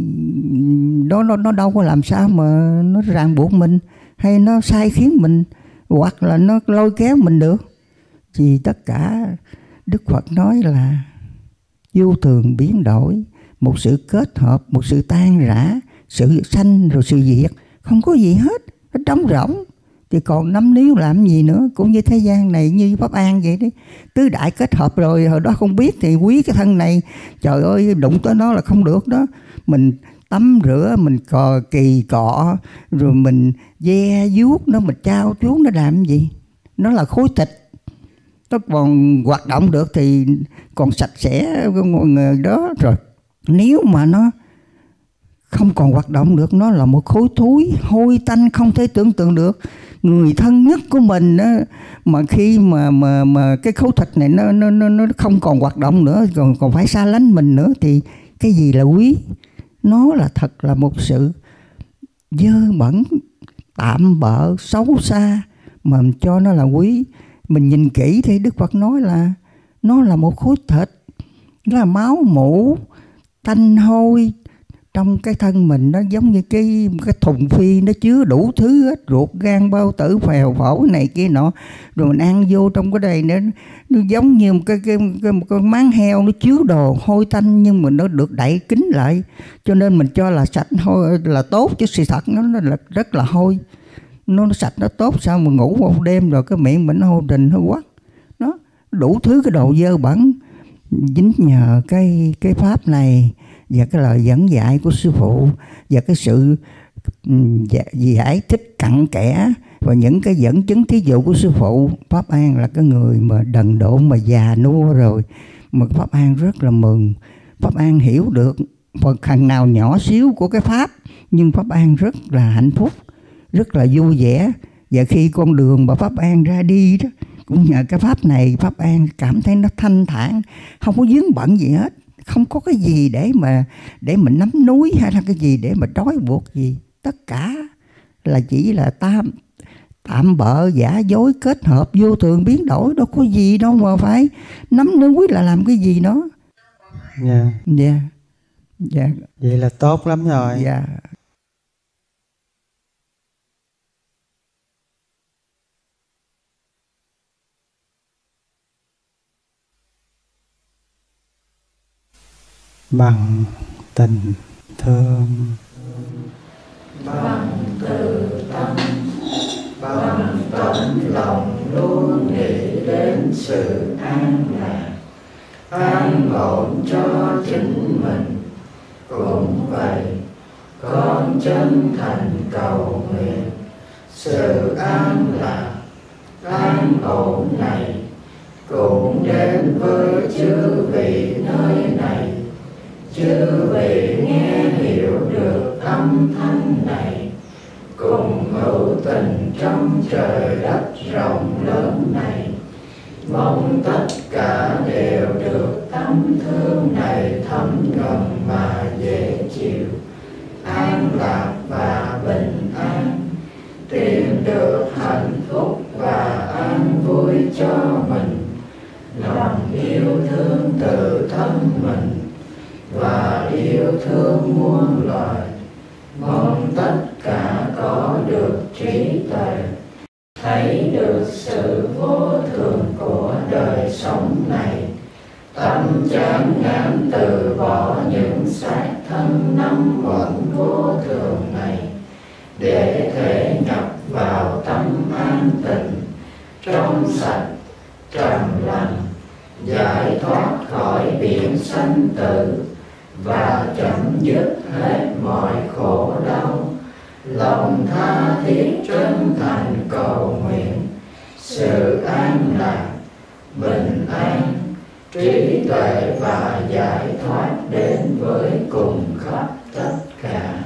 nó đâu có làm sao mà nó ràng buộc mình, hay nó sai khiến mình, hoặc là nó lôi kéo mình được. Thì tất cả Đức Phật nói là vô thường biến đổi, một sự kết hợp, một sự tan rã, sự sanh rồi sự diệt, không có gì hết, nó trống rỗng. Thì còn nắm níu làm gì nữa. Cũng như thế gian này, như Pháp An vậy đấy, tứ đại kết hợp rồi, hồi đó không biết thì quý cái thân này, trời ơi đụng tới nó là không được đó. Mình tắm rửa, mình kỳ cọ, rồi mình ve vuốt nó, mình trao chuốt nó làm gì. Nó là khối thịt, nó còn hoạt động được thì còn sạch sẽ mọi người đó. Rồi nếu mà nó không còn hoạt động được, nó là một khối thúi hôi tanh không thể tưởng tượng được. Người thân nhất của mình đó, mà khi mà cái khối thịt này nó không còn hoạt động nữa, còn phải xa lánh mình nữa, thì cái gì là quý? Nó là thật là một sự dơ bẩn, tạm bợ, xấu xa mà mình cho nó là quý. Mình nhìn kỹ thì Đức Phật nói là nó là một khối thịt, nó là máu mủ, tanh hôi, Trong cái thân mình nó giống như cái thùng phi, nó chứa đủ thứ hết, ruột gan bao tử phèo phổi này kia nọ, rồi mình ăn vô trong cái đây nữa, nó giống như một cái máng heo, nó chứa đồ hôi tanh nhưng mà nó được đậy kín lại, cho nên mình cho là sạch hôi là tốt, chứ sự thật nó là rất là hôi. Nó sạch nó tốt, sao mà ngủ một đêm rồi cái miệng mình nó hôi trình hôi quắc, nó đủ thứ cái đồ dơ bẩn. Chính nhờ cái pháp này và cái lời dẫn dạy của sư phụ và cái sự giải thích cặn kẽ và những cái dẫn chứng thí dụ của sư phụ, Pháp An là cái người mà đần độn mà già nua rồi mà Pháp An rất là mừng. Pháp An hiểu được phần khần nào nhỏ xíu của cái pháp, nhưng Pháp An rất là hạnh phúc, rất là vui vẻ. Và khi con đường mà Pháp An ra đi đó, cũng nhờ cái pháp này, Pháp An cảm thấy nó thanh thản, không có vướng bận gì hết, không có cái gì để mình nắm núi hay là cái gì để mà trói buộc gì. Tất cả là chỉ là tạm bợ giả dối kết hợp vô thường biến đổi, đâu có gì đâu mà phải nắm núi là làm cái gì đó. Dạ. Dạ. Dạ. Vậy là tốt lắm rồi. Dạ. Bằng tình thương, bằng từ tâm, bằng tấm lòng luôn nghĩ đến sự an lạc, an ổn cho chính mình. Cũng vậy, con chân thành cầu nguyện sự an lạc, an ổn này cũng đến với chư vị nơi này. Chư vị nghe hiểu được âm thanh này, cùng hữu tình trong trời đất rộng lớn này. Mong tất cả đều được tâm thương này thấm nhuần mà dễ chịu, an lạc và bình an, tìm được hạnh phúc và an vui cho mình, lòng yêu thương từ thân mình và yêu thương muôn loài. Mong tất cả có được trí tuệ, thấy được sự vô thường của đời sống này, tâm chán ngán từ bỏ những xác thân năm uẩn vô thường này, để thể nhập vào tâm an tịnh, trong sạch, trầm lặng, giải thoát khỏi biển sanh tử và chấm dứt hết mọi khổ đau. Lòng tha thiết chân thành cầu nguyện sự an lạc, bình an, trí tuệ và giải thoát đến với cùng khắp tất cả.